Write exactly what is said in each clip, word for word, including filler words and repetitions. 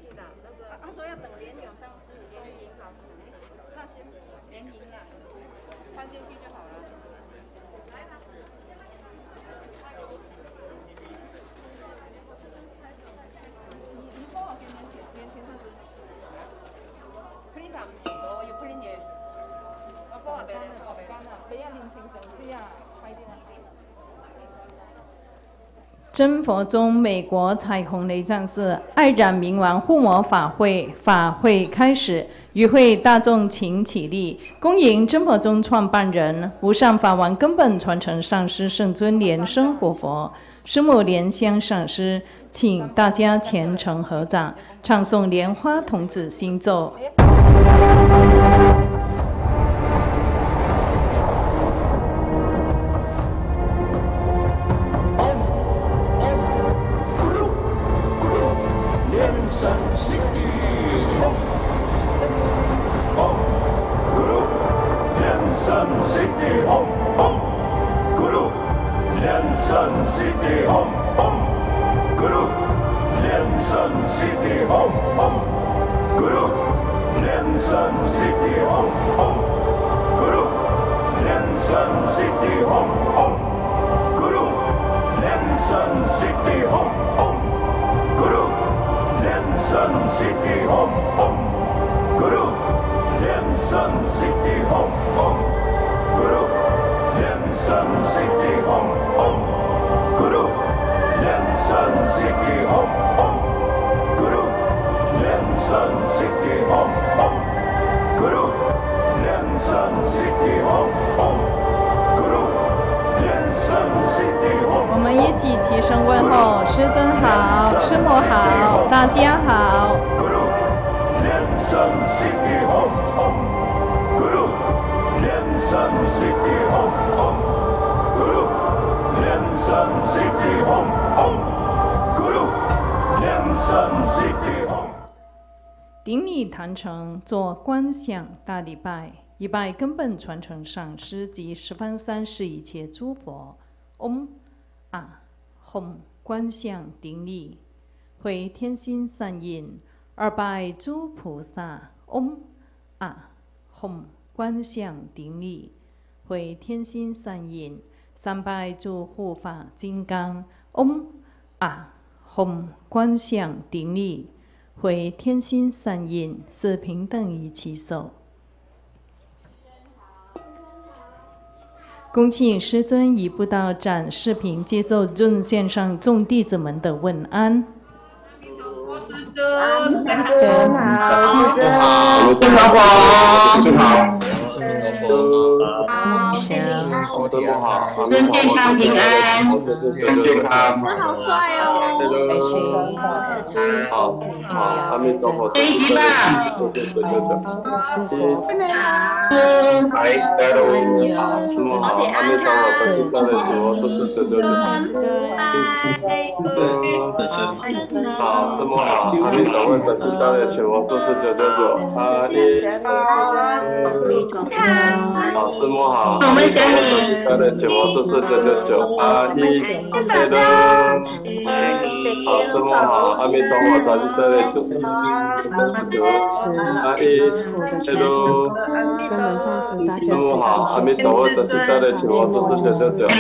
他说要等联友上市，联银好，那行，联银啦，放进去就好了。你你帮我给连签连签上去。print 唔見到，要 print 嘢。我幫我俾你，幫我俾。俾一連簽上司啊，快啲啊！真佛宗美国彩虹雷藏寺爱染明王护摩法会法会开始，与会大众请起立，恭迎真佛宗创办人无上法王根本传承上师圣尊莲生活佛师母莲香上师，请大家虔诚合掌，唱诵莲花童子心咒。我们一起齐声问候，师尊好，师母好，大家好。顶礼坛城做观想大礼拜，一拜根本传承上师及十方三世一切诸佛。嗡啊吽观想顶礼，回天心三印。二拜诸菩萨。嗡啊吽观想顶礼，回天心三印。三拜诸护法金刚。嗡啊吽观想顶礼，回天心三印。四平等一起手。恭请师尊移步到展视频，接受众线上众弟子们的问安。师尊，师尊好，师尊好，师尊好，师尊好。好，师尊好，师尊健康平安，健康。好快哦，开心。好，好，阿弥陀佛。一起吧。真的好。来，来喽。师母好，阿弥陀佛，大慈大悲佛，多多多多多。师尊，师尊，好，师母好，阿弥陀佛，大慈大悲求佛，多四九九九。阿弥陀佛。好，师母好，我们想你。大的请我四四九九九。阿弥陀佛。好，师母好，阿弥陀佛，大慈大悲求佛。阿弥陀佛。根本上师大家。师母好，阿弥陀佛，大慈大悲请我四四九九九。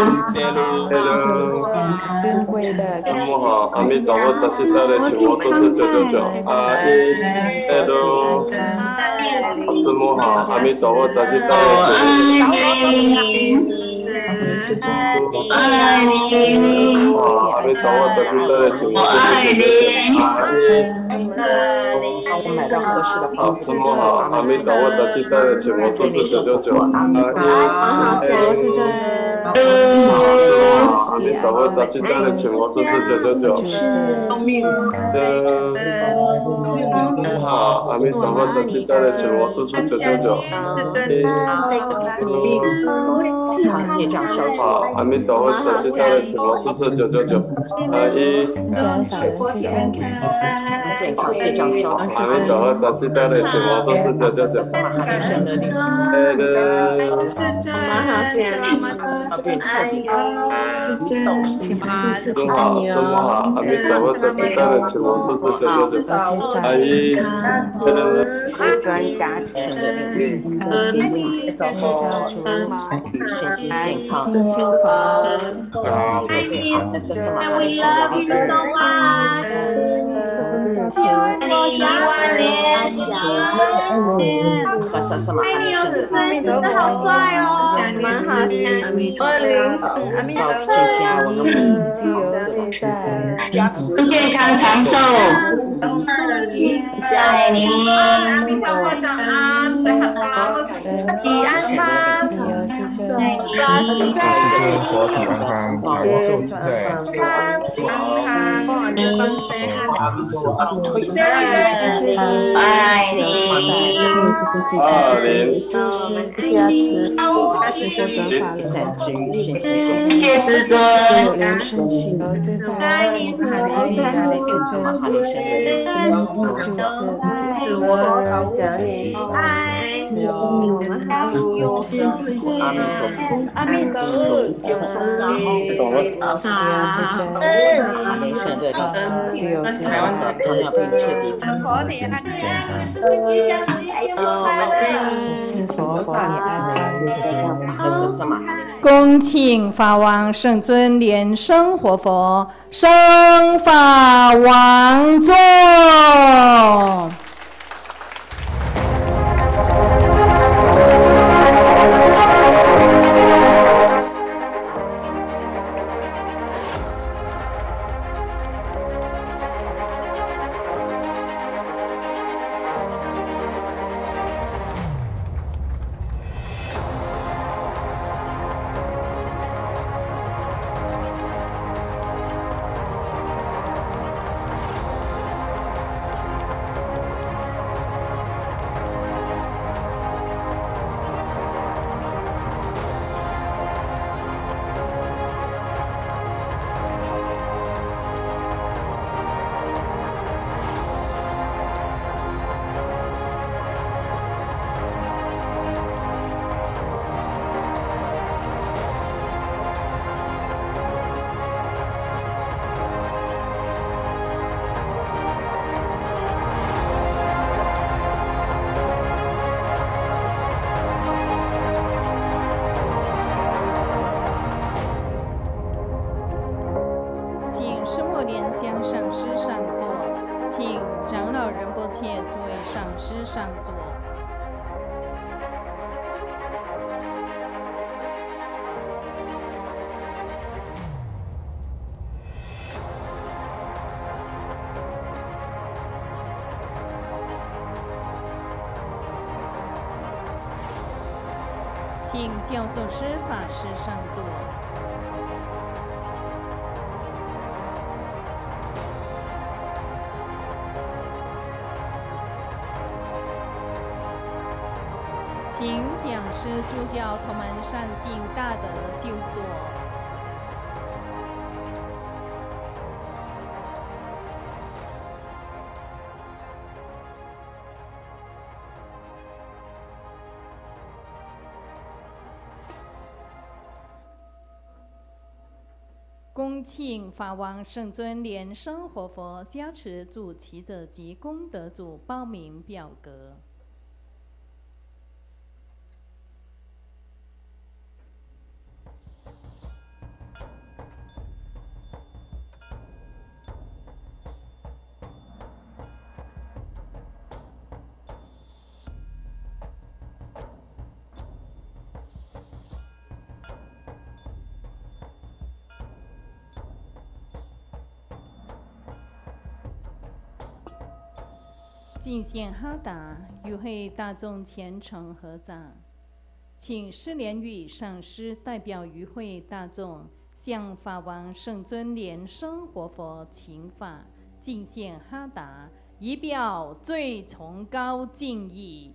尊贵的。师母好，阿弥陀佛，大慈大悲请我四四九九九。阿弥陀佛。师母好，阿弥陀佛，大慈大悲。我爱你，我爱你，阿弥陀佛，大慈大悲，请我爱你，帮我买到合适的房子。师母好，阿弥陀佛，大慈大悲，请我做四九九九。阿弥陀佛，师尊。阿弥陀佛，大慈大悲，请我做四九九九。生命。师母好， 好，阿弥陀佛，这是大的请我度数九九九。 好，业障消除。 好，阿弥陀佛，这是大的请我度数九九九。啊一。 健康业障消除。 阿弥陀佛，这是大的请我度数九九九。哎的。中好，中好，阿弥陀佛，这是大的请我度数九九九。阿一。 专家持的领域，身心健康，身心法，身心法，是什么？阿弥陀佛，好帅哦！蛮好听，阿弥陀佛，阿弥陀佛，谢谢我们自由自在， 健康长寿，爱你。阿弥陀佛早安，最好身体安康，身体安康， 佛体安康，长寿自在， 安康，你爱你， 二零， 诸师加持，世尊转法轮， 谢谢师尊， 人生喜乐自在，爱你爱你爱你世尊，就是我想你爱你， 阿弥陀佛，阿弥陀佛，九松长懂了。 阿弥陀佛，自由自在的糖尿病彻底康复，身体健康。 是佛佛体安康。 这是什么？ 恭请法王圣尊莲生活佛升法王座。上座。请教授师法师上座。请讲师助教同门善信大德就座。恭请法王圣尊莲生活佛加持主祈者及功德主报名表格。敬献哈达与会大众虔诚合掌，请释莲语上师代表与会大众向法王圣尊莲生活佛请法，敬献哈达以表最崇高敬意。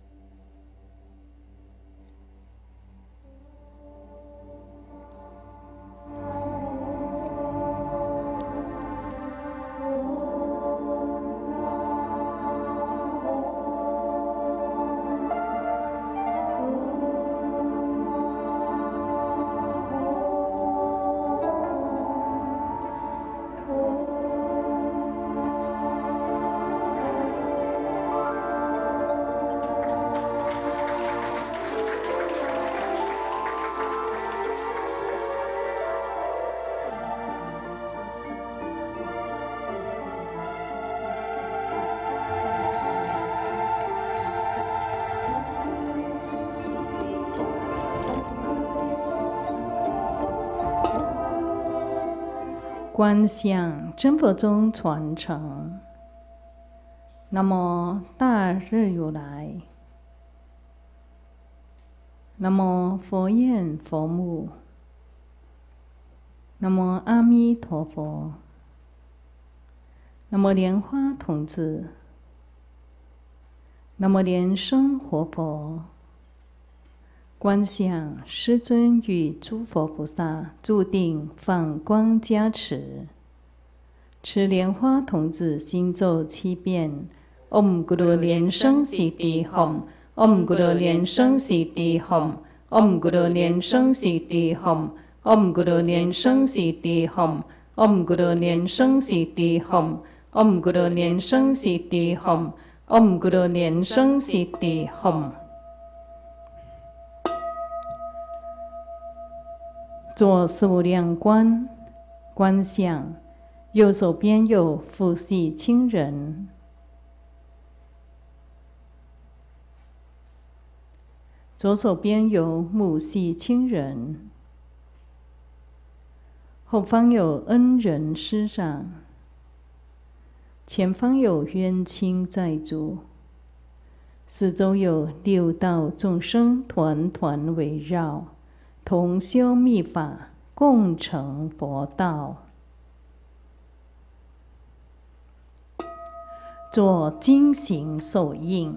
观想真佛宗传承。南无大日如来，南无佛焰佛母，南无阿弥陀佛，南无莲花童子，南无莲生活佛。观想师尊与诸佛菩萨注定放光加持，持莲花童子心咒七遍：Om Guru莲生悉地 Hum，Om Guru莲生悉地 Hum，Om Guru莲生悉地 Hum，Om Guru莲生悉地 Hum，Om Guru莲生悉地 Hum，Om Guru莲生悉地 Hum，Om Guru莲生悉地 Hum。做四无量观，观想右手边有父系亲人，左手边有母系亲人，后方有恩人师长，前方有冤亲债主，四周有六道众生团团围绕。同修密法，共成佛道。做经行手印，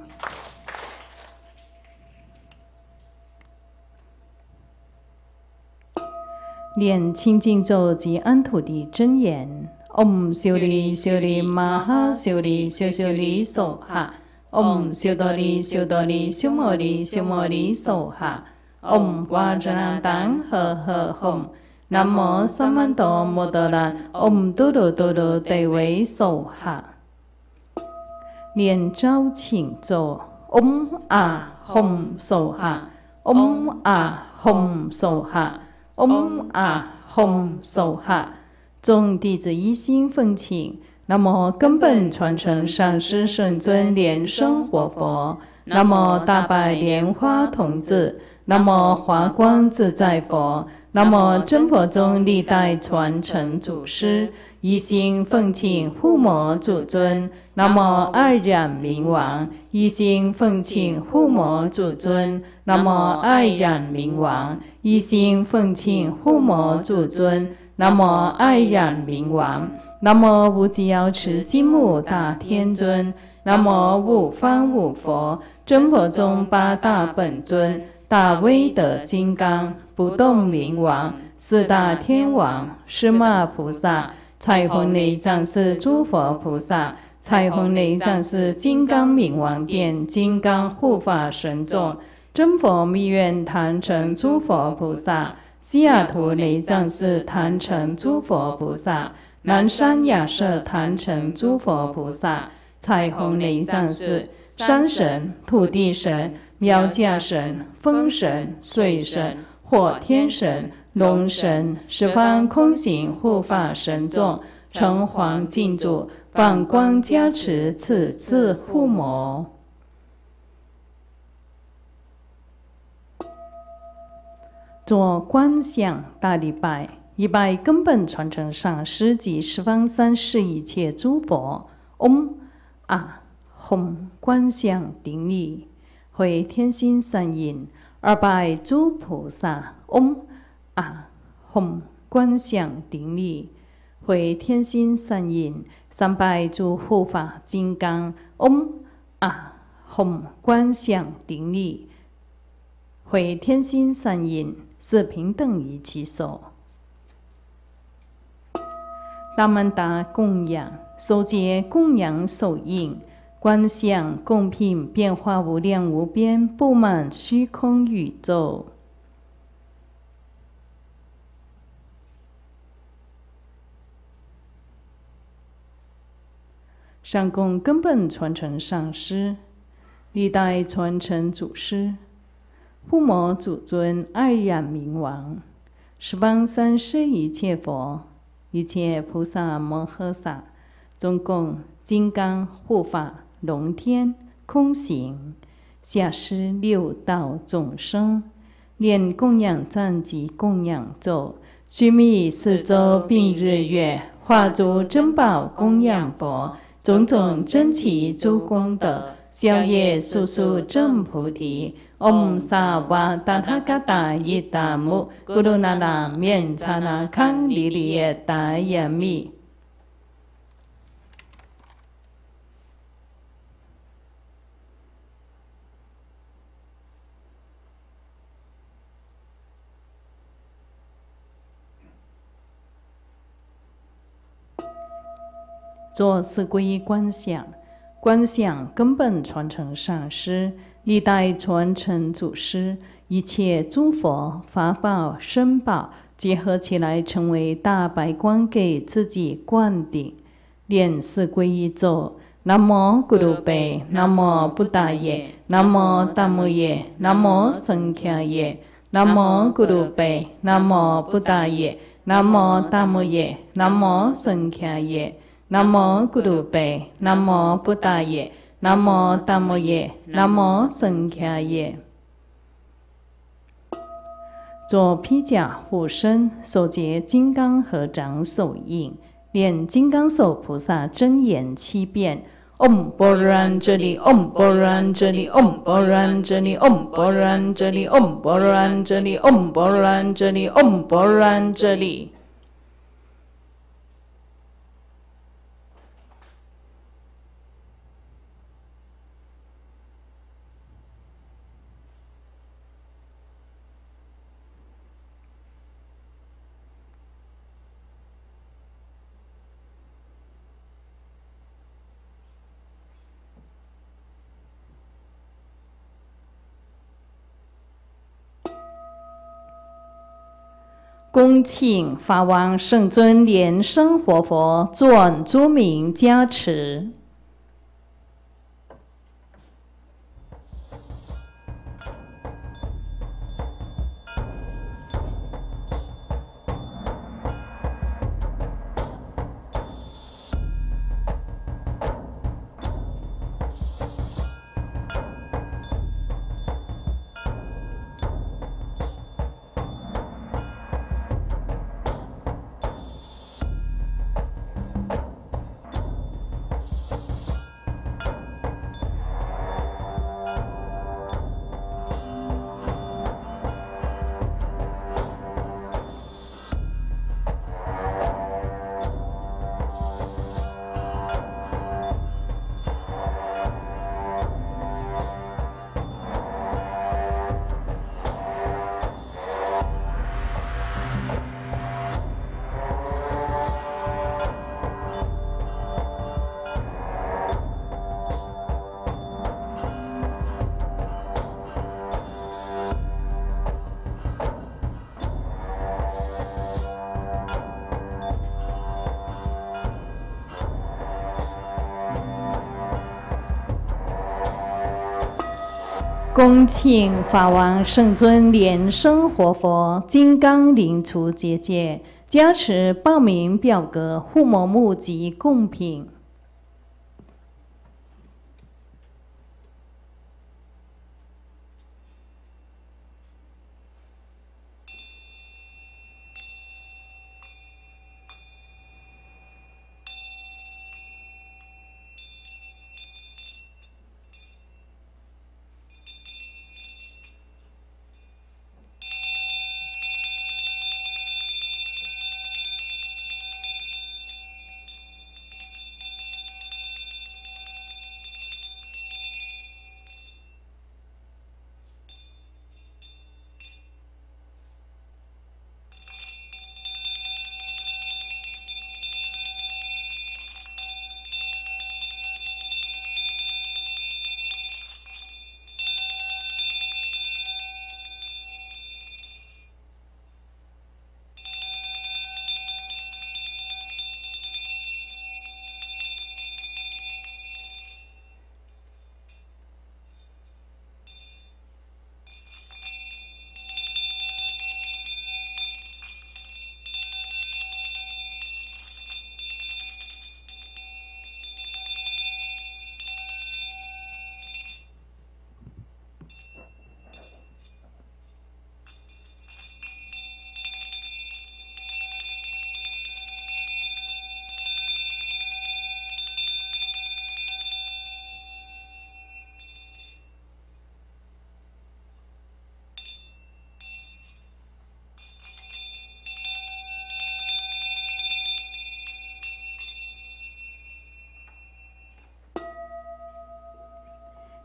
念清净咒及安土地真言。Om 修利修利玛哈修利修修利手哈。Om 修多利修多利修摩利修摩利手哈。Om 瓦扎那当呵呵吽，南无萨曼多摩多拉 Om 嘟嘟嘟嘟得为手哈。念招请咒 Om 啊吽手哈 Om 啊吽手哈 Om 啊吽手哈。众弟子一心奉请，南无根本传承上师圣尊莲生活佛，南无大白莲花童子。南无华光自在佛，南无真佛宗历代传承祖师，一心奉请护摩祖尊。南无爱染明王，一心奉请护摩祖尊。南无爱染明王，一心奉请护摩祖尊。南无爱染明王，南无无极瑶池金木大天尊，南无五方五佛，真佛宗八大本尊。大威德金刚，不动明王，四大天王，释迦菩萨，彩虹内藏是诸佛菩萨，彩虹内藏是金刚明王殿，金刚护法神众，真佛密愿坛城诸佛菩萨，西雅图内藏是坛城诸佛菩萨，南山亚舍坛城诸佛菩萨，彩虹内藏是山神、土地神。苗家神、风神、水神、火天神、龙神，十方空行护法神众，城隍净土，放光加持，此次护摩。做观想大礼拜，一拜根本传承上师及十方三世一切诸佛。嗡啊吽，观想顶礼。会天心三印，二拜诸菩萨，嗡啊吽，观想顶礼。 回天心三印，三拜诸护法金刚，嗡啊吽观想顶礼，回天心三印，四平等于其手。大曼达供养，手结供养手印，观想供品变化无量无边，布满虚空宇宙。上供根本传承上师，历代传承祖师，护摩祖尊爱染明王，十方三世一切佛，一切菩萨摩诃萨，中共金刚护法龙天空行，下施六道众生，念供养赞及供养咒，须弥四周并日月，化诸珍宝供养佛。种种珍奇诸功德，消业速速证菩提。唵萨瓦达他嘎达伊达姆，咕噜那那面刹那康里里耶达耶密。做四皈依观想，观想根本传承上师，历代传承祖师，一切诸佛法宝身宝结合起来，成为大白光，给自己灌顶。念四皈依咒：南无咕噜贝，南无布达耶，南无达摩耶，南无僧伽耶，南无咕噜贝，南无布达耶，南无达摩耶，南无僧伽耶。南无咕噜贝，南无布达耶，南无达摩耶，南无僧伽耶。做披甲护身，手结金刚合掌手印，念金刚手菩萨真言七遍。唵般若这里，唵般若这里，唵般若这里，唵般若这里，唵般若这里，唵般若这里，唵般若这里。恭请法王圣尊莲生活佛作诸名加持。恭请法王圣尊莲生活佛金刚灵除结界加持报名表格护摩木及贡品。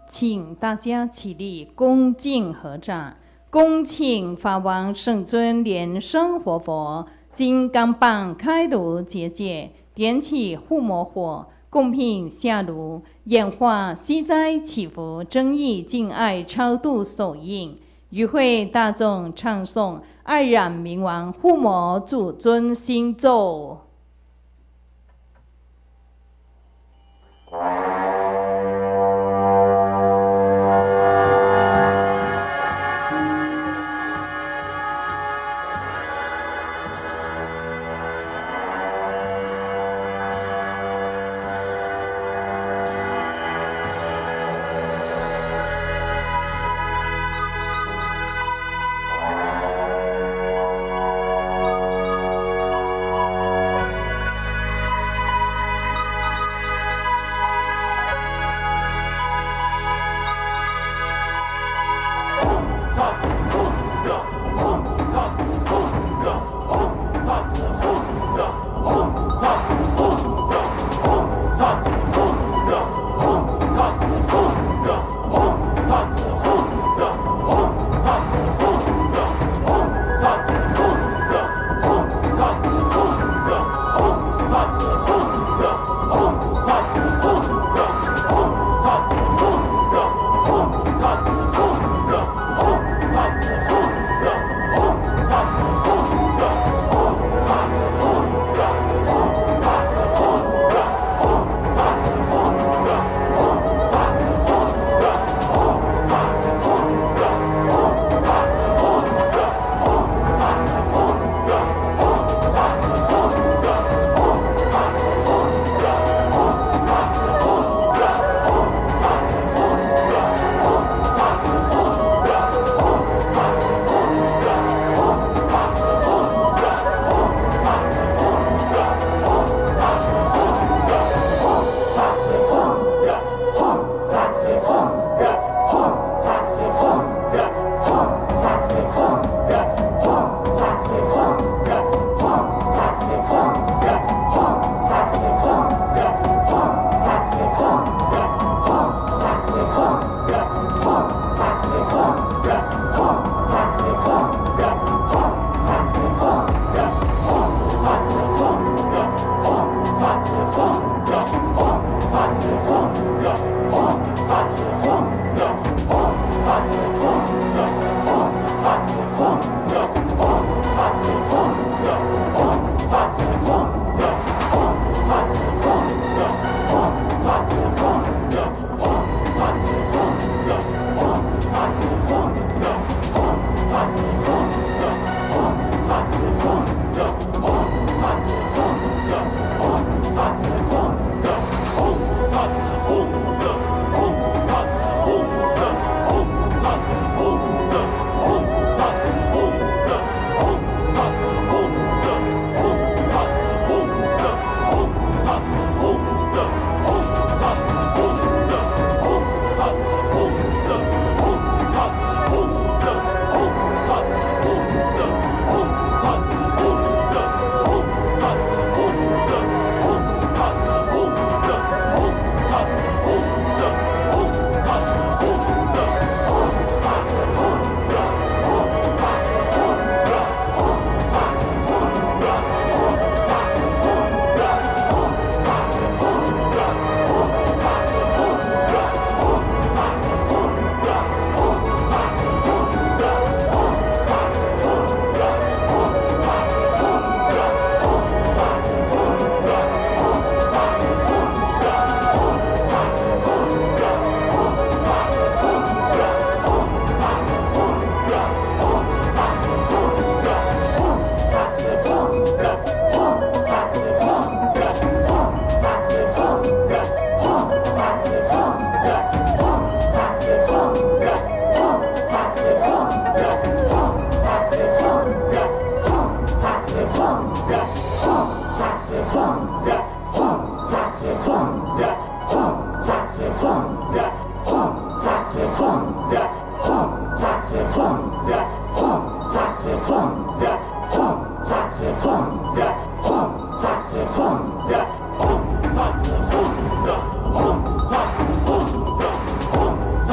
请大家起立，恭敬合掌，恭请法王圣尊莲生活佛金刚棒开炉结界，点起护摩火，供品下炉，演化息灾祈福争议敬爱超度手印，与会大众唱诵爱染明王护摩祖尊心咒。 Hum,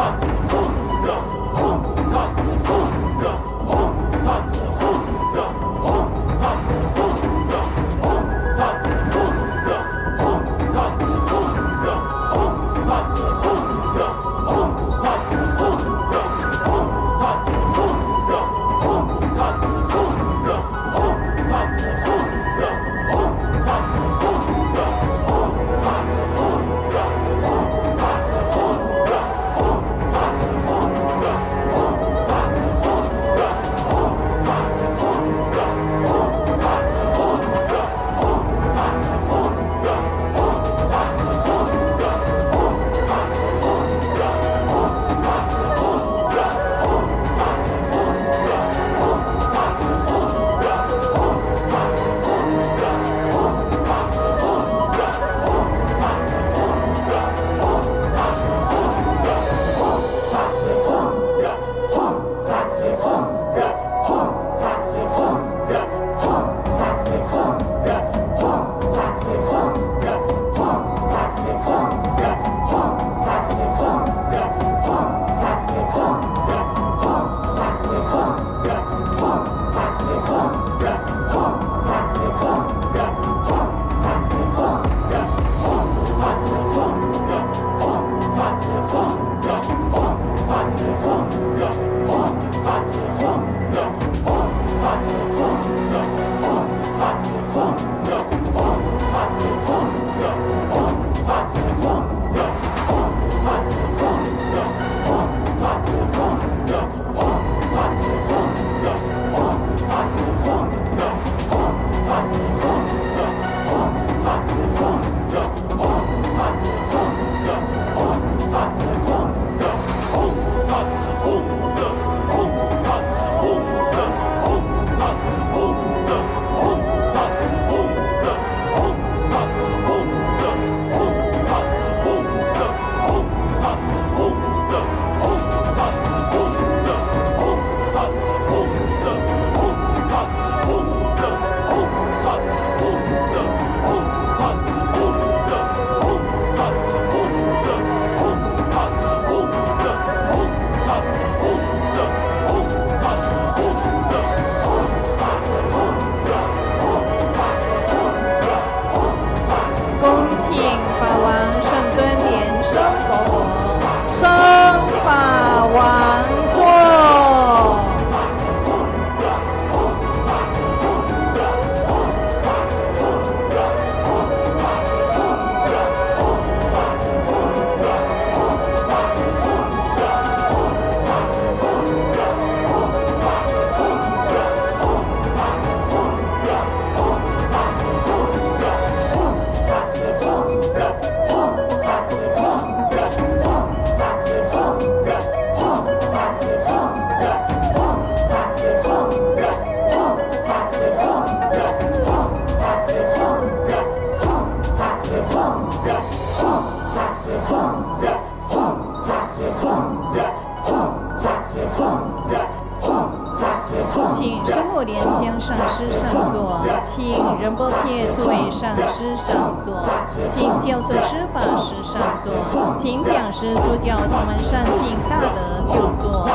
请生活莲香上师上座，请仁波切作为上师上座，请教授师法师上座，请讲师助教同门善信大德就座。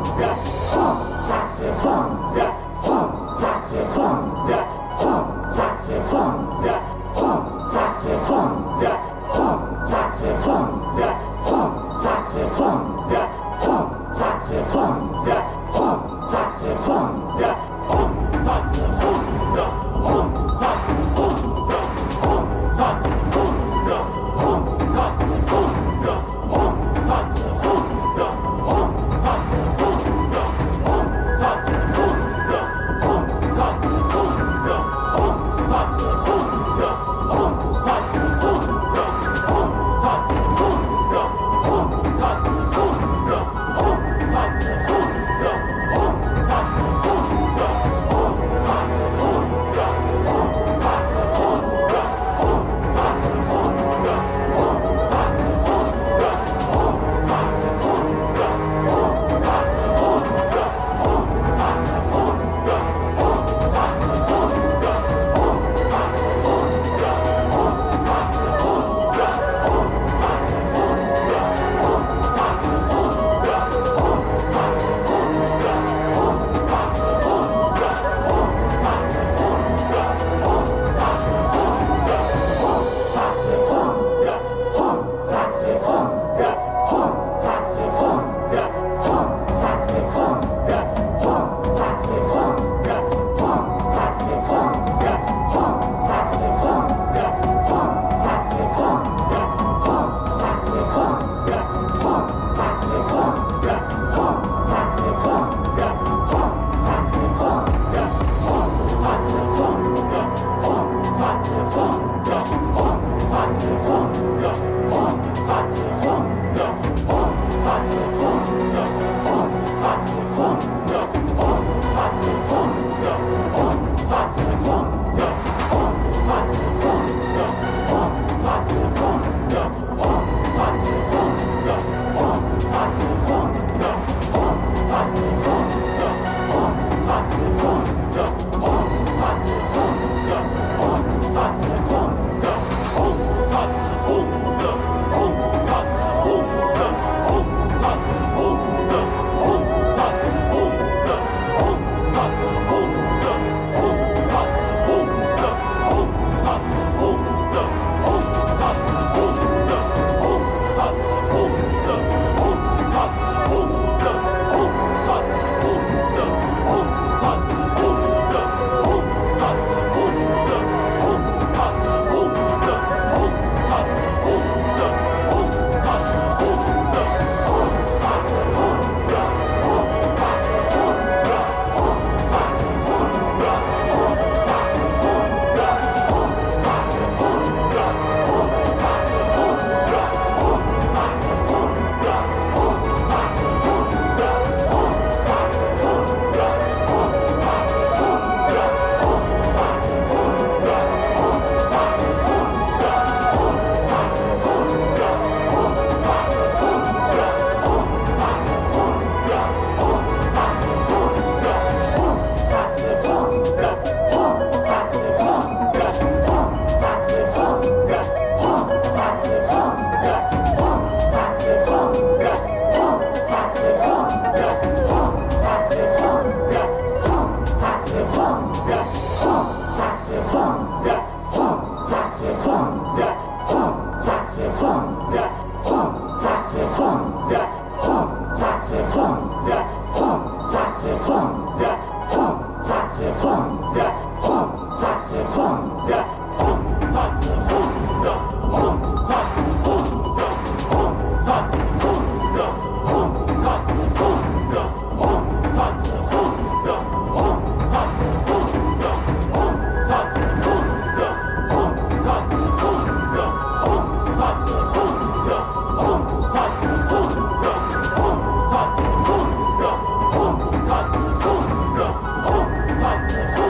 Thank you.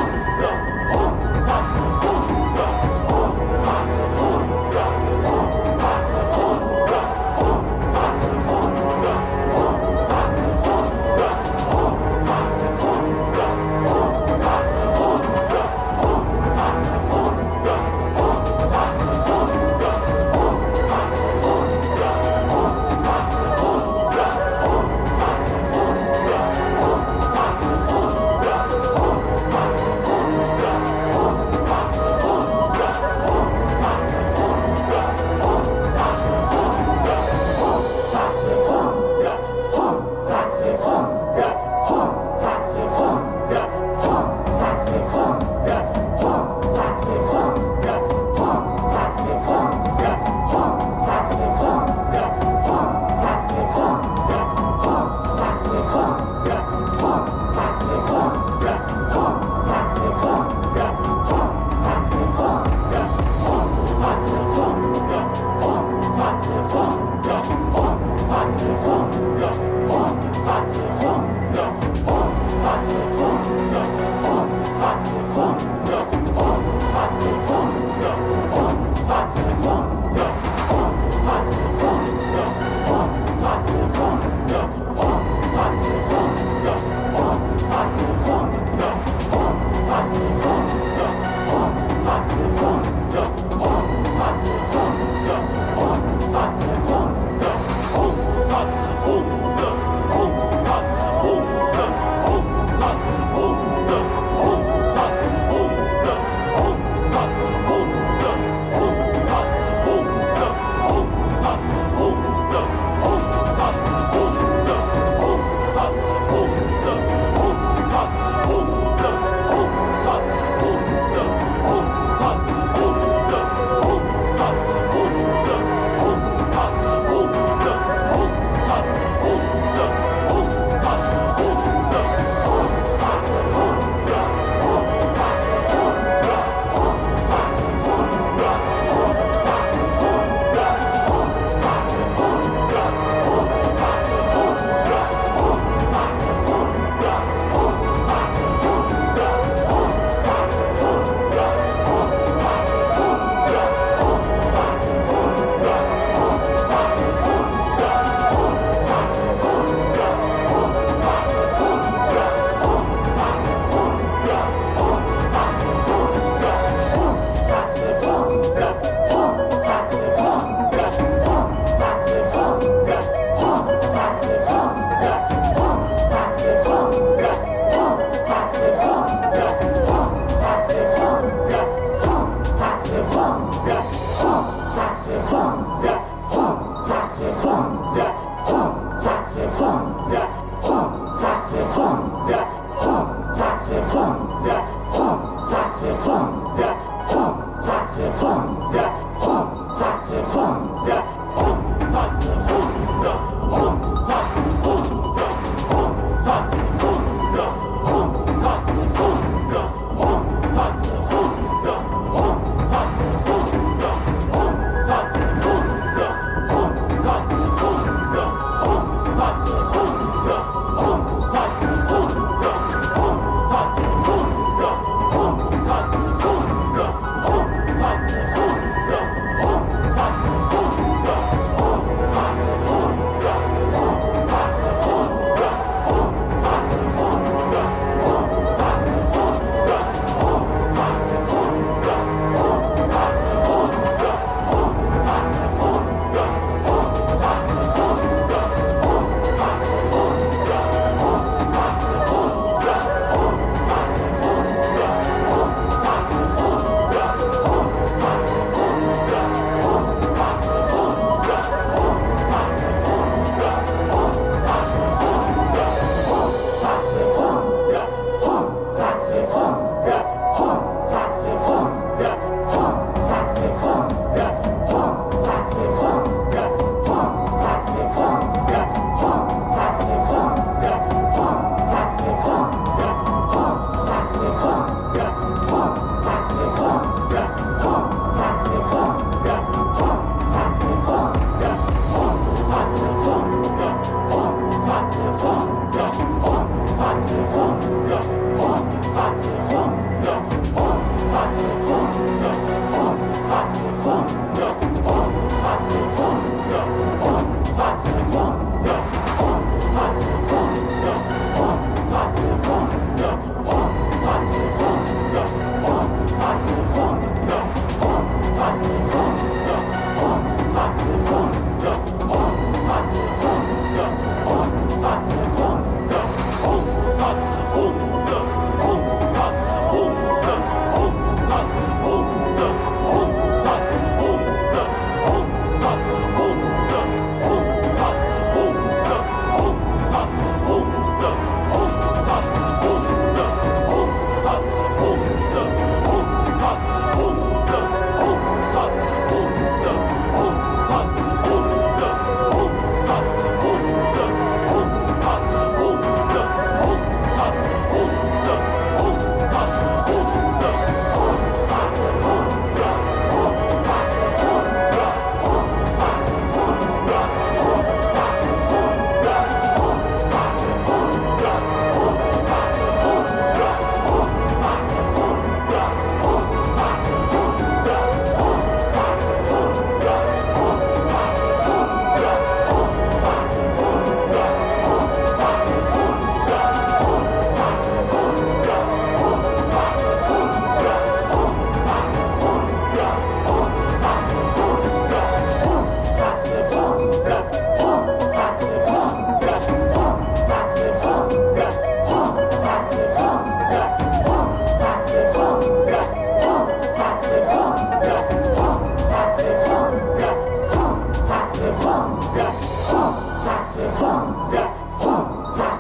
Oh!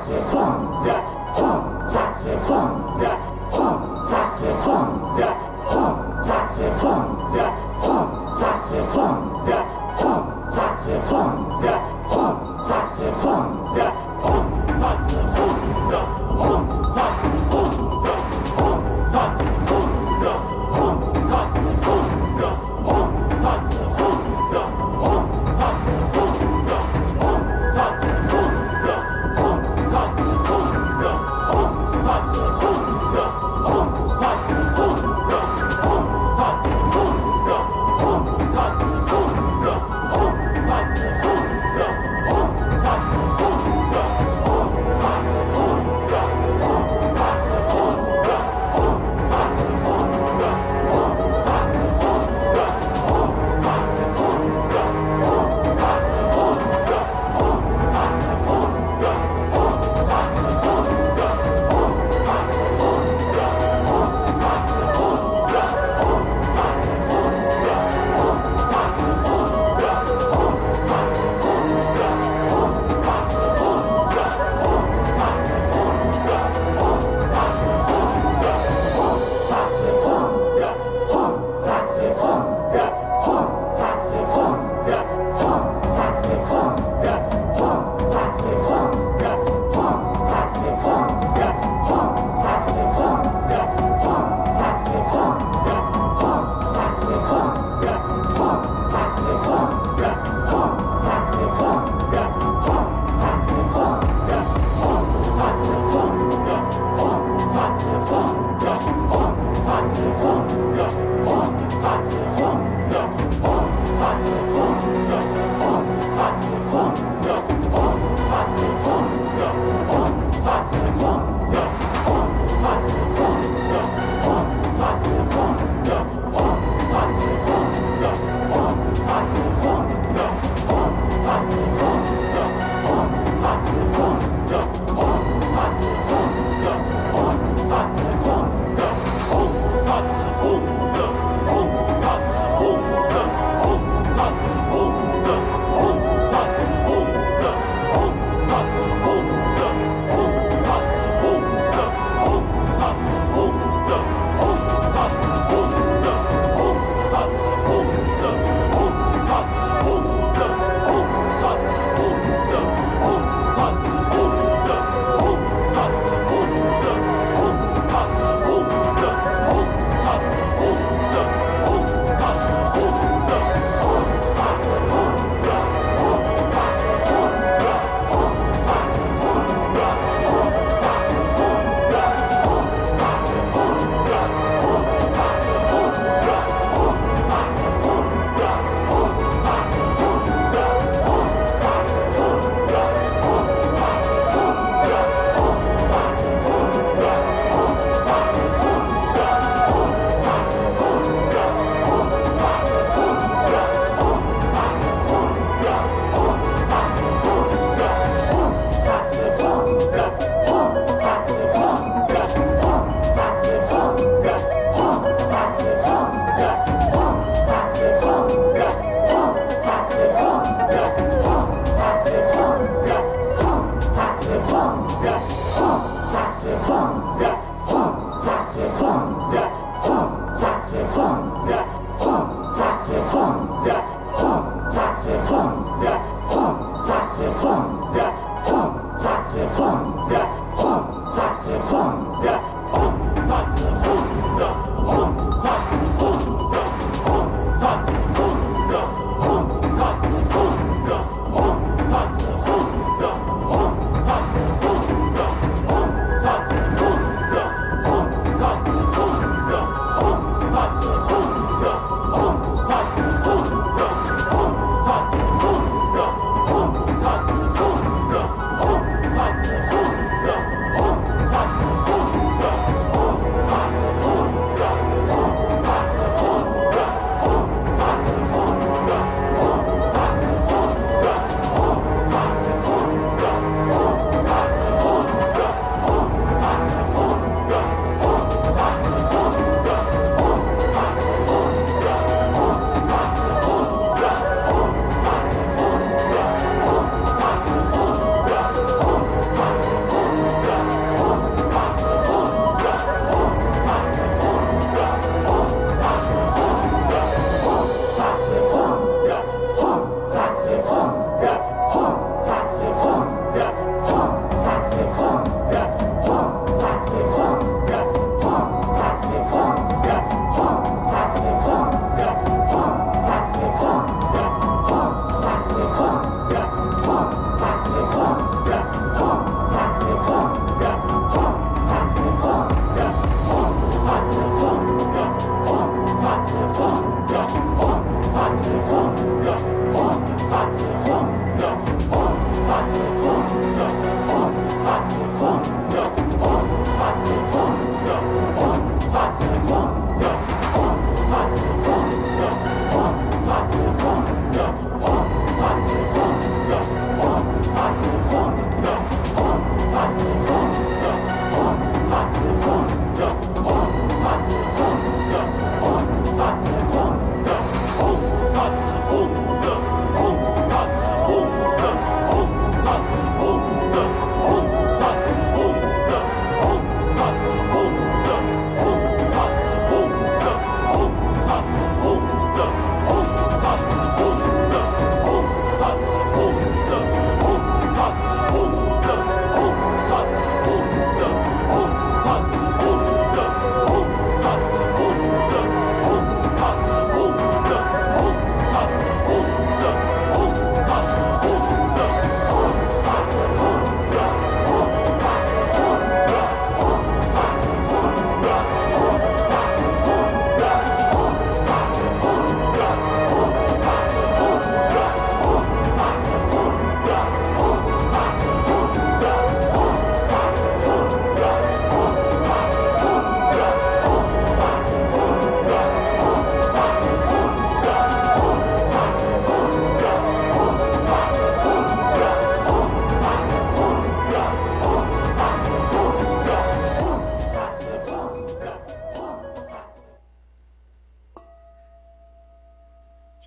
Thank you.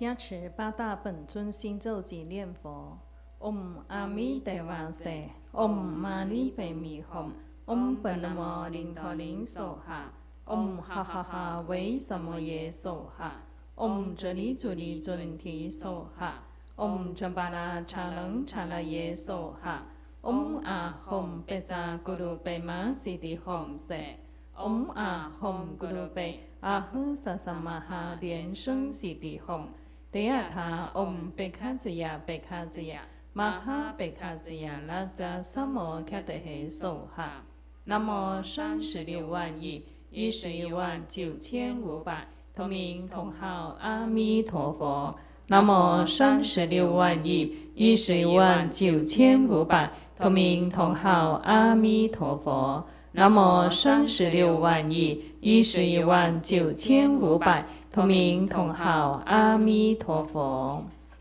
加持八大本尊心咒及念佛。Om Ami Devase Om Mani Padme Hum Om Pranamo Lintholing Soha Om Ha Ha Ha Vei Samoye Soha Om Jali Juli Junti Soha Om Jambala Chalang Chalaye Soha Om Ahom Peja Guru Pema Siddhi Hom Se Om Ahom Guru Pe Ahu Sasamaha 连生 Siddhi Hom Deyatha Om Bekhajiya Bekhajiya Maha Bekhajiya Raja Samo Katahe Soha 南无三十六万亿一十一万九千五百同名同号阿弥陀佛。南无三十六万亿一十一万九千五百同名同号阿弥陀佛。南无三十六万亿一十一万九千五百同名同号阿弥陀佛。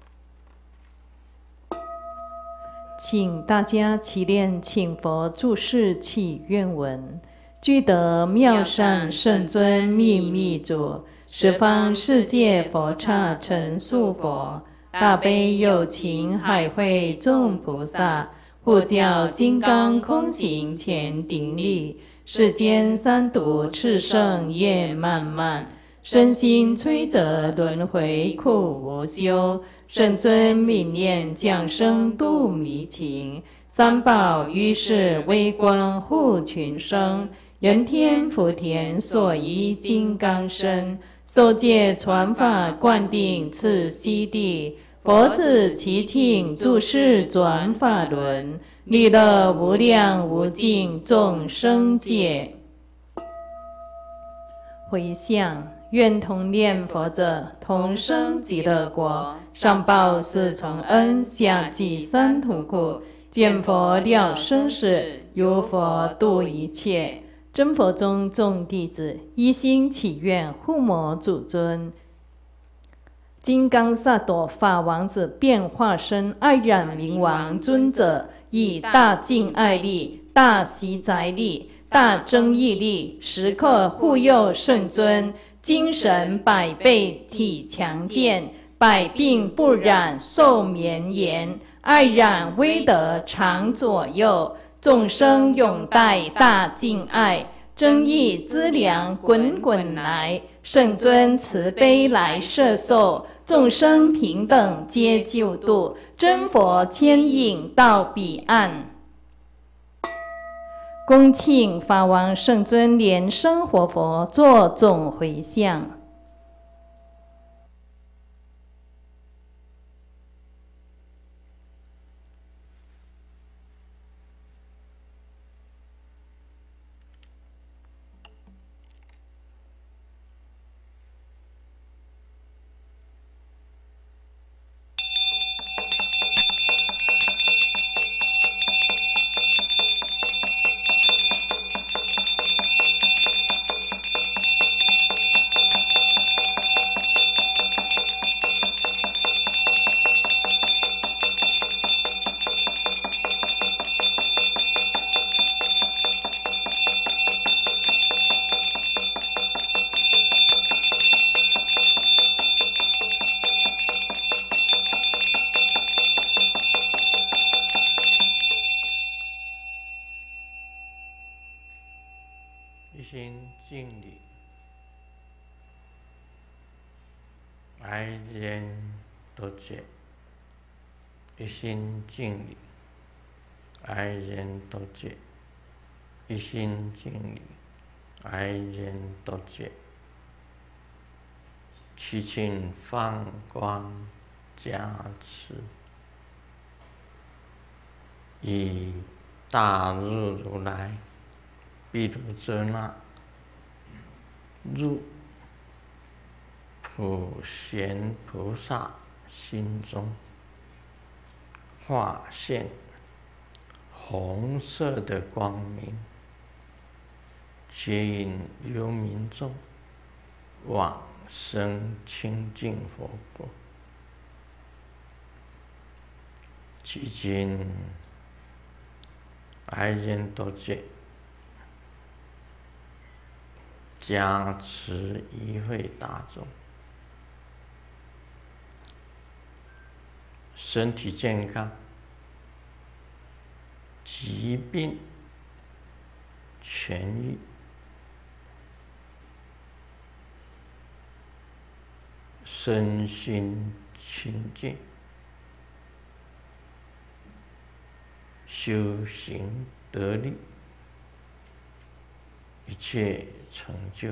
请大家齐念请佛注释祈愿文。具得妙善圣尊秘密主，十方世界佛刹成宿佛，大悲有情海会众菩萨，护教金刚空行前顶礼，世间三毒炽盛业漫漫，身心摧折轮回苦无休。圣尊悯念降生度迷情，三宝于是微光护群生，人天福田所依金刚身，受戒传法灌顶次悉地，佛子齐庆注释转法轮，利乐无量无尽众生界。回向愿同念佛者同生极乐国，上报四重恩，下济三途苦，见佛了生死，如佛度一切。真佛中众弟子一心祈愿护摩主尊，金刚萨埵法王子变化身爱染明王尊者，以大敬爱力、大喜宰力、大增益力，时刻护佑圣尊，精神百倍，体强健，百病不染，寿绵延，爱染威德常左右，众生永戴大敬爱，增益资粮滚滚来，圣尊慈悲来摄受，众生平等皆救度，真佛牵引到彼岸。恭请法王圣尊莲生活佛作总回向。 一心敬礼，爱人多劫；一心敬礼，爱人多劫；一心敬礼，爱人多劫。祈请放光加持，以大日如来毗卢遮那入普贤菩萨心中，化现红色的光明，接引幽冥众往生清净佛国。迄今爱人多劫，加持一会大众， 身体健康，疾病痊愈，身心清净，修行得力，一切成就。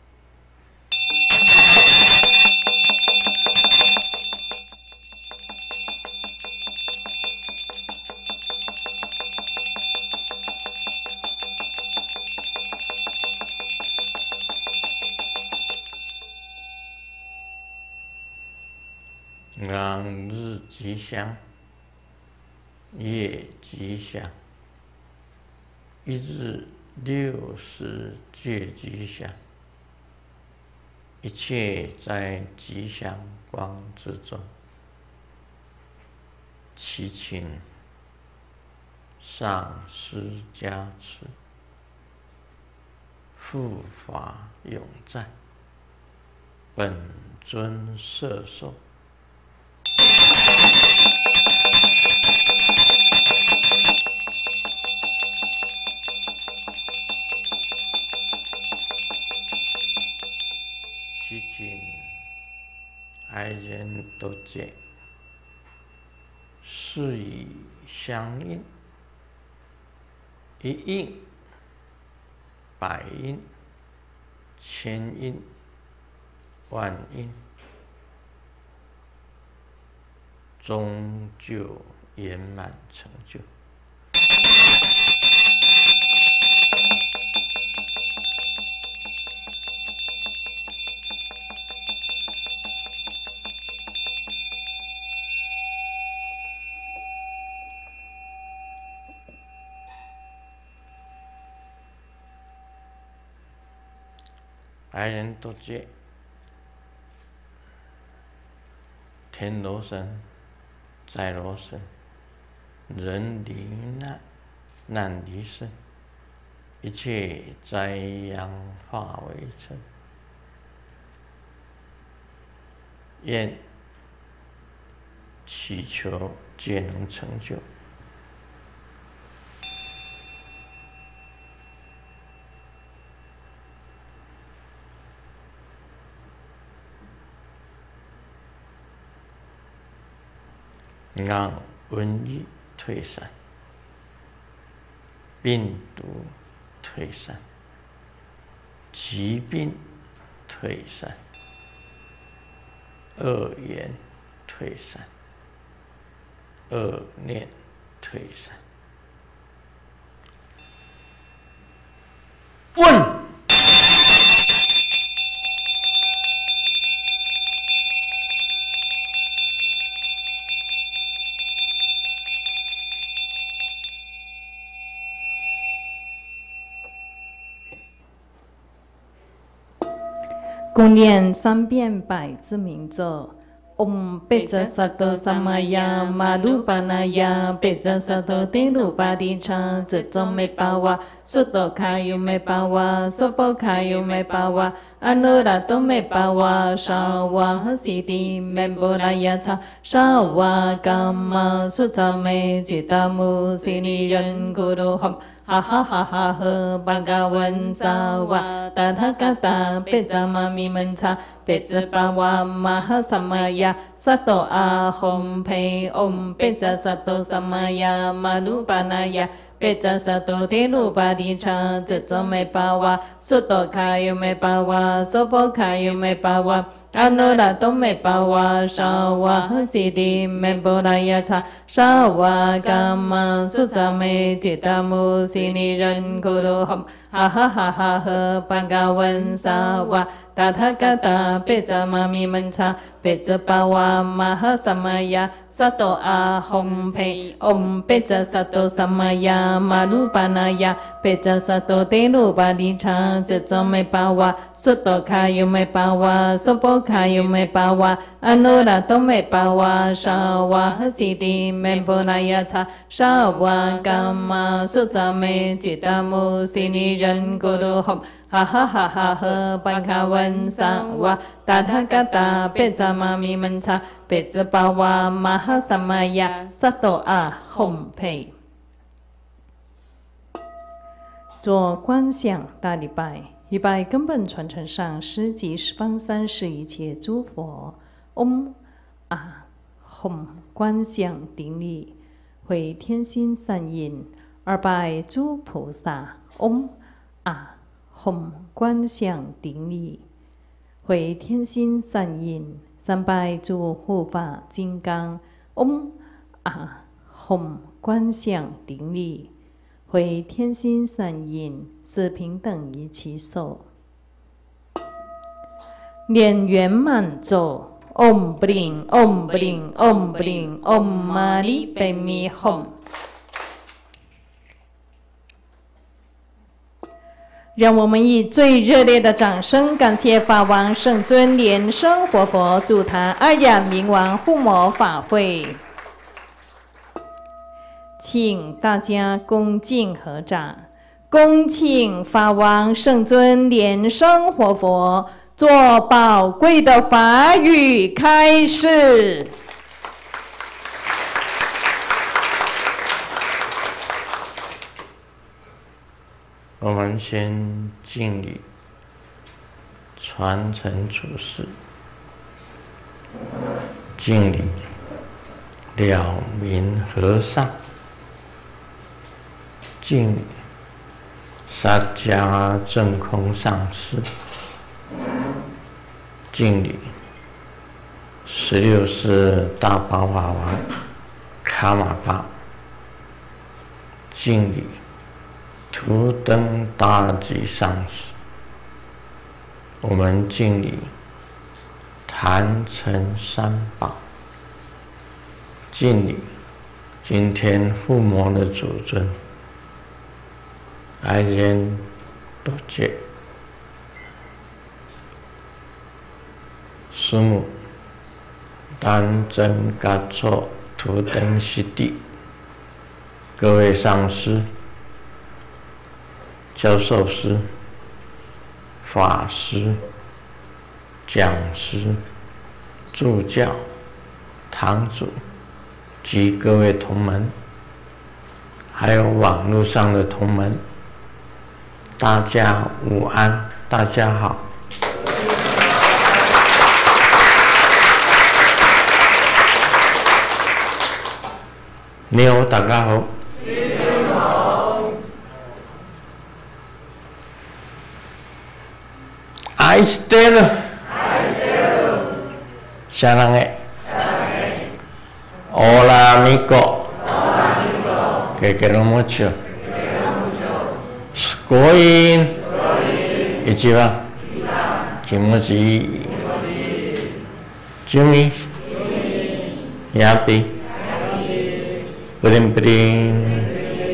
让日吉祥，夜吉祥，一日六时皆吉祥，一切在吉祥光之中，祈请上师加持，护法永在，本尊摄受。祈请爱人都见，事以相应，一应百应，千应万应，终究圆满成就。爱人都见，天罗神，在罗神，人离难，难离身，一切灾殃化为尘。愿祈求皆能成就。让瘟疫退散，病毒退散，疾病退散，恶言退散，恶念退散。问。 共念三遍百字明咒。Om Peja Sato Samaya Malupanaya Peja Sato Tilupadicha Cecom Me Pawa Soto Kayu Me Pawa Sopo Kayu Me Pawa Anurato Me Pawa Shawa Hasidi Memboraya Cha Shawa Kama Sutta Me Citamu Sini Ren Guru Hom Ha ha ha ha ha Bhagavan Sawa Tathagata Pejamami Mancha Peja Pawa Maha Samaya Sato Ahom Pe Om Peja Sato Samaya Malupanaya Peja Sato Tilupadicha Cecom Me Pawa Soto Kayu Me Pawa Sopo Kayu Me Pawa Anurato Me Pawa Shawa Hasidi Memboraya Cha Shawa Kama Sutta Me Citamu Sini Ren Guru Hom Ha ha ha ha ha Bhagavan Sawa Tathagata Pejamami Mancha Peja Pawa Maha Samaya Sato Ahom Pe Om Peja Sato Samaya Malupanaya Peja Sato Tilupadicha Cecom Me Pawa Soto Kayu Me Pawa Sopo Kayu Me Pawa Anurato Me Pawa Shawa Hasidi Memboraya Cha Shawa Kama Sutta Me Citamu Sini Ren Guru Hom Ha ha ha ha ha Bhagavan 文萨瓦达他嘎达贝扎玛咪门查贝兹巴瓦玛哈萨玛亚萨多阿哄佩。做观想大礼拜，礼拜根本传承上师及十方三世一切诸佛。嗡啊吽观想顶礼，会天心善印，二拜诸菩萨。嗡啊吽观想顶礼，会天心善印，三拜诸护法金刚。嗡啊吽观想顶礼，会天心善印，四平等一起手。念圆满咒。Om Bling Om Bling Om Bling Om Mani Padme Hum。让我们以最热烈的掌声感谢法王圣尊莲生活佛助坛阿雅明王护摩法会。请大家恭敬合掌，恭请法王圣尊莲生活佛做宝贵的法语开示。 我们先敬礼，传承处事，敬礼了明和尚，敬礼萨迦正空上师，敬礼十六世大宝法王卡玛巴，敬礼图登大吉上师，我们敬礼坛城三宝，敬礼今天护摩的主尊爱人多杰师母丹真嘎措图登西地，各位上师、教授师、法师、讲师、助教、堂主及各位同门，还有网络上的同门，大家午安，大家好。你好，大家好。愛してる。Sarange. Hola amigo. Que quiero mucho. Scoin. Ichiban. Kimochi. Jumi. Yapi. Bring bring.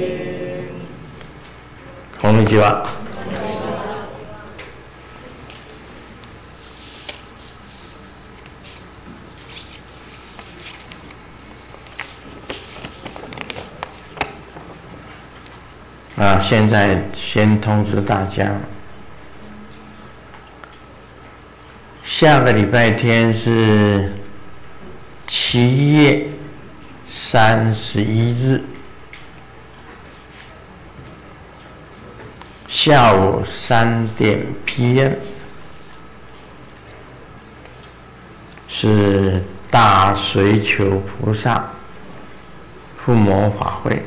こんにちは。啊，现在先通知大家，下个礼拜天是七月三十一日下午三点 P M 是大水球菩萨护摩法会。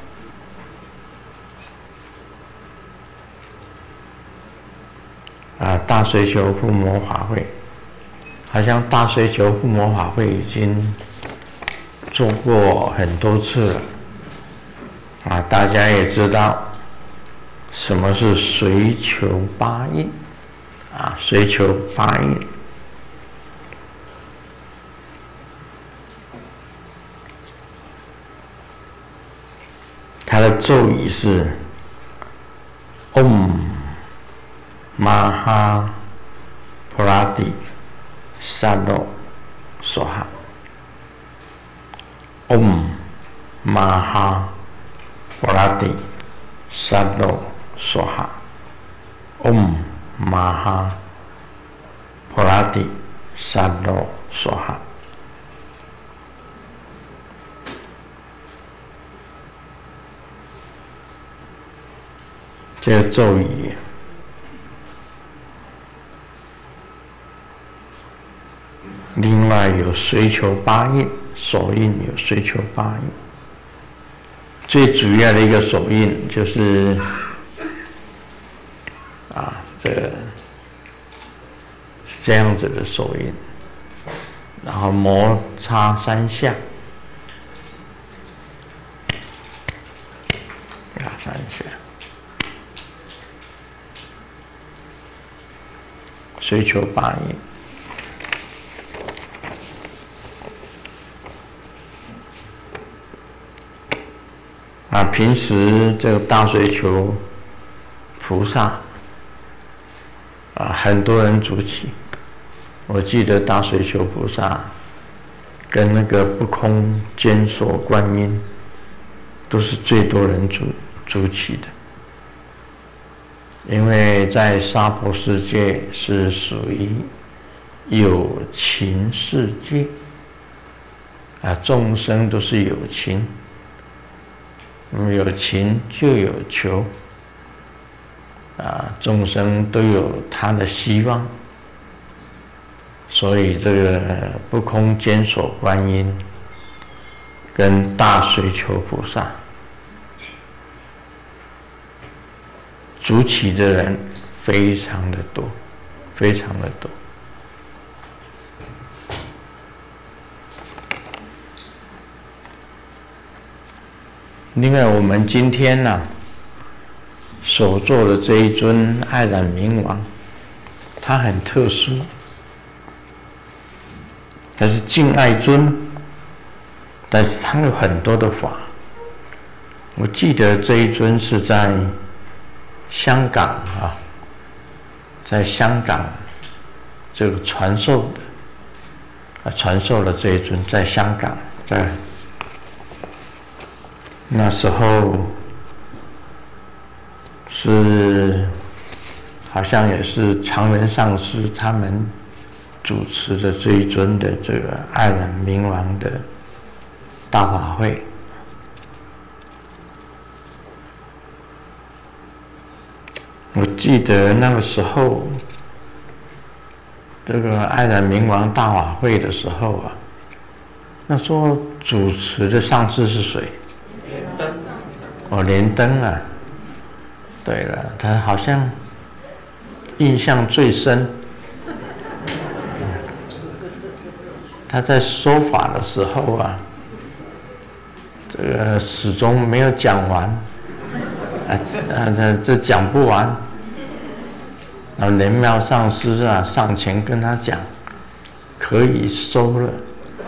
啊，大水球护摩法会，好像大水球护摩法会已经做过很多次了。啊，大家也知道什么是水球八印，啊，水球八印。它的咒语是 Om Maha Prati Sado Soha Om Maha Prati Sado Soha Om Maha 婆拉蒂萨罗梭哈。这个咒语，另外有随求八印，手印有随求八印。最主要的一个手印就是啊，这个这样子的手印，然后摩擦三下，压三下，随求八印。啊，平时这个大水球菩萨啊，很多人主起。我记得大水球菩萨跟那个不空坚锁观音都是最多人主主起的，因为在娑婆世界是属于有情世界啊，众生都是有情。嗯，有情就有求，啊，众生都有他的希望，所以这个不空坚锁观音跟大水球菩萨主起的人非常的多，非常的多。另外，我们今天呢、啊、所做的这一尊爱染明王，它很特殊，它是净爱尊，但是它有很多的法。我记得这一尊是在香港啊，在香港这个传授的，啊，传授了这一尊，在香港，在。那时候是好像也是常人上师他们主持的这一尊的这个爱染明王的大法会。我记得那个时候，这个爱染明王大法会的时候啊，那时候主持的上师是谁？哦，莲灯啊，对了，他好像印象最深。他在说法的时候啊，这个始终没有讲完，啊啊，这这讲不完。然后莲妙上师啊上前跟他讲，可以收了。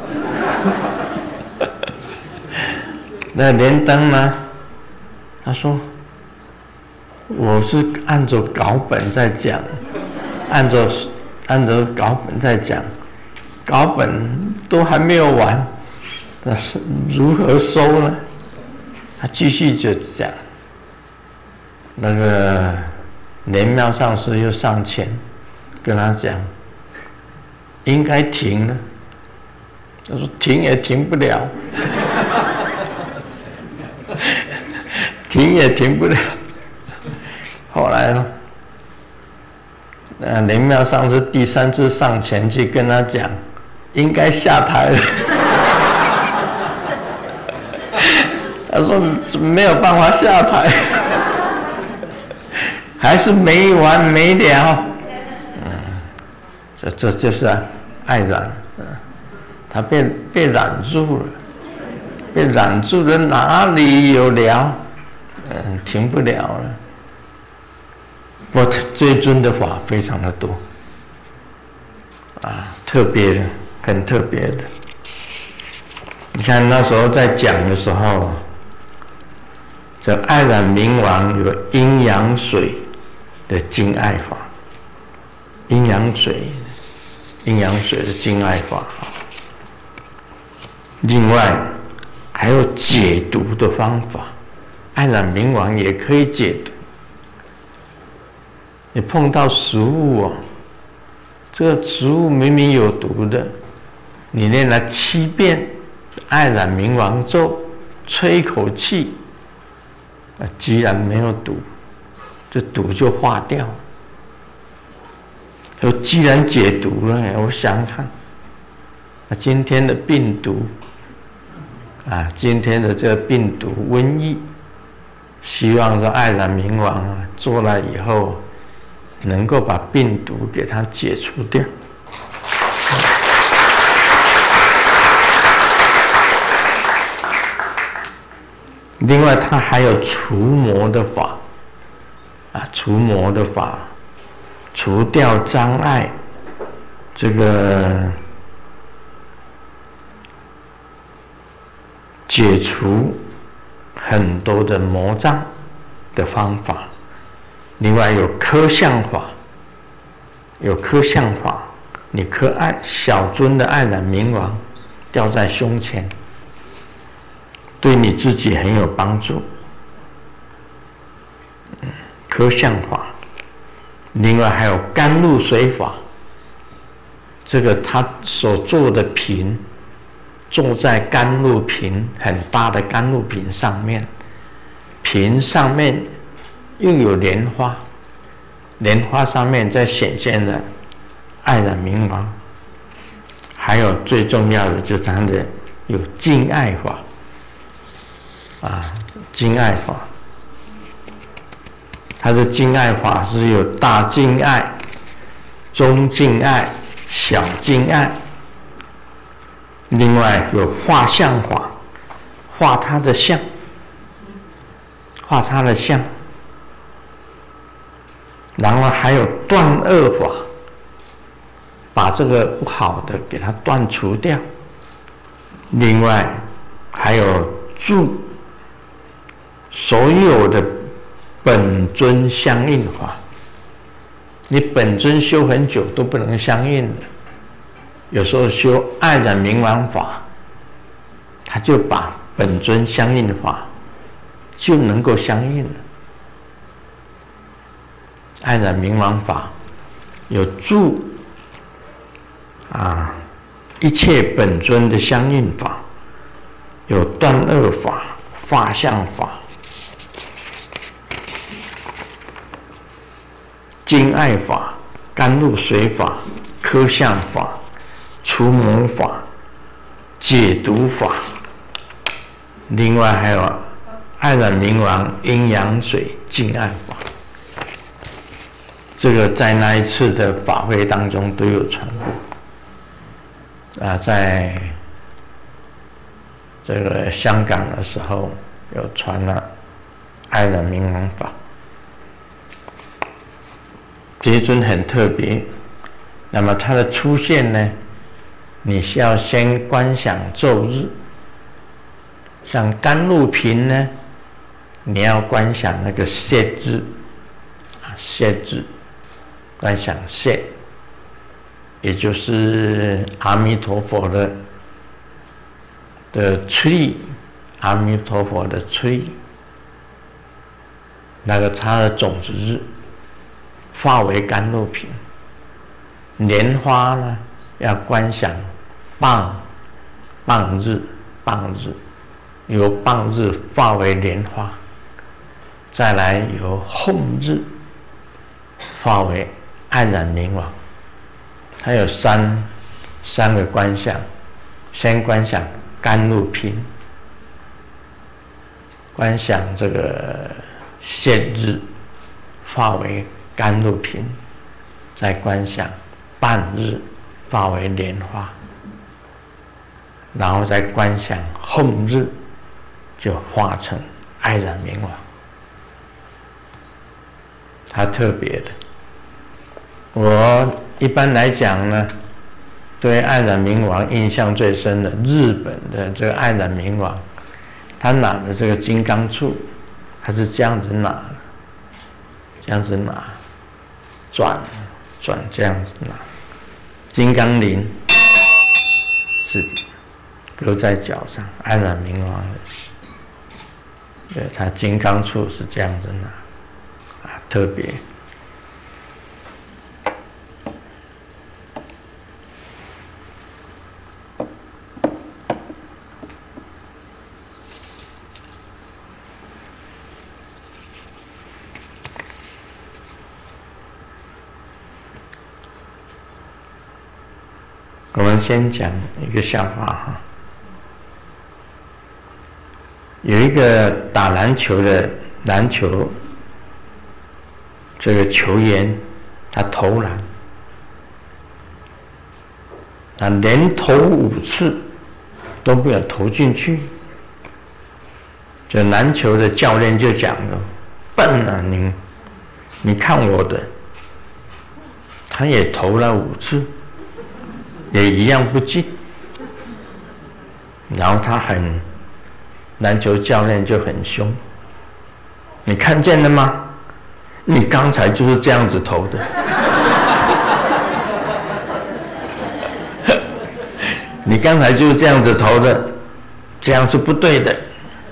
那莲灯呢？他说：“我是按照稿本在讲，按照按照稿本在讲，稿本都还没有完，那是如何收呢？”他继续就讲，那个莲妙上师又上前跟他讲，应该停了。他说：“停也停不了。”停也停不了。后来，呃，莲妙上师第三次上前去跟他讲，应该下台了。他说没有办法下台，还是没完没了。嗯，这这就是爱染，嗯，他被被染住了，被染住了，哪里有了？嗯，停不了了。不过这尊的法非常的多，啊，特别的，很特别的。你看那时候在讲的时候，这爱染明王有阴阳水的精爱法，阴阳水，阴阳水的精爱法。另外还有解毒的方法。爱染明王也可以解毒。你碰到食物哦， 这个植物明明有毒的，你念了七遍爱染明王咒，吹一口气，啊，居然没有毒，这毒就化掉。说既然解毒了，我想想看，啊，今天的病毒，啊，今天的这个病毒瘟疫，希望这爱染明王啊做了以后，能够把病毒给它解除掉。另外，它还有除魔的法，啊，除魔的法，除掉障碍，这个解除很多的魔障的方法。另外有刻相法，有刻相法，你刻爱小尊的爱染明王，吊在胸前。对你自己很有帮助，刻相法。另外还有甘露水法，这个他所做的瓶，坐在甘露瓶很大的甘露瓶上面，瓶上面又有莲花，莲花上面再显现了爱染明王。还有最重要的就是它的有敬爱法。啊，敬爱法，它的敬爱法是有大敬爱、中敬爱、小敬爱，另外有画像法，画他的像，画他的像，然后还有断恶法，把这个不好的给它断除掉，另外还有助。所有的本尊相应法，你本尊修很久都不能相应的，有时候修爱染明王法，他就把本尊相应法就能够相应了。爱染明王法有助啊一切本尊的相应法，有断恶法、法相法。敬爱法、甘露水法、刻相法、除魔法、解毒法，另外还有爱染明王阴阳水敬爱法。这个在那一次的法会当中都有传播。啊，在这个香港的时候有传了爱染明王法。这一尊很特别，那么它的出现呢，你需要先观想咒日。像甘露瓶呢，你要观想那个谢字，啊谢字，观想谢，也就是阿弥陀佛的的吹，阿弥陀佛的吹，那个它的种子日。化为甘露瓶，莲花呢要观想棒棒日棒日，由棒日化为莲花，再来由吽日化为爱染明王。还有三三个观想，先观想甘露瓶，观想这个现日化为甘露瓶，再观想半日化为莲花，然后再观想吽日就化成爱染明王。它特别的，我一般来讲呢，对爱染明王印象最深的日本的这个爱染明王，他拿的这个金刚杵，他是这样子拿的，这样子拿。转转这样子拿，金刚铃是搁在脚上，爱染明王，对，他金刚杵是这样子拿，啊，特别。 我们先讲一个笑话哈。有一个打篮球的篮球这个球员，他投篮，他连投五次都没有投进去。这篮球的教练就讲了：“笨啊你！你看我的，他也投了五次，也一样不进。”然后他很，篮球教练就很凶：“你看见了吗？你刚才就是这样子投的。你刚才就是这样子投的，这样是不对的。”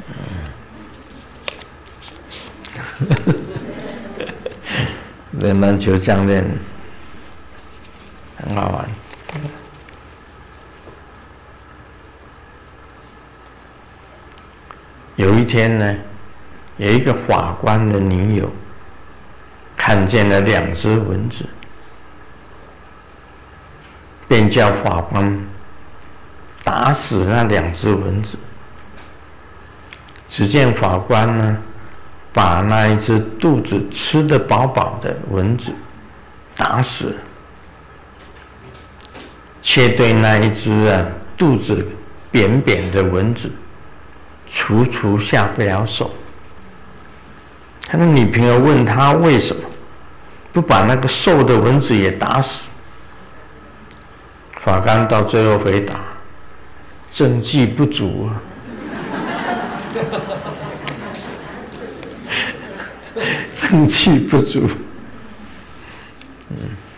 这篮球教练很好玩。有一天呢，有一个法官的女友看见了两只蚊子，便叫法官打死那两只蚊子。只见法官呢，把那一只肚子吃得饱饱的蚊子打死，却对那一只啊肚子扁扁的蚊子处处下不了手。他的女朋友问他为什么不把那个瘦的蚊子也打死？法官到最后回答：证据不足啊。证据不足。嗯，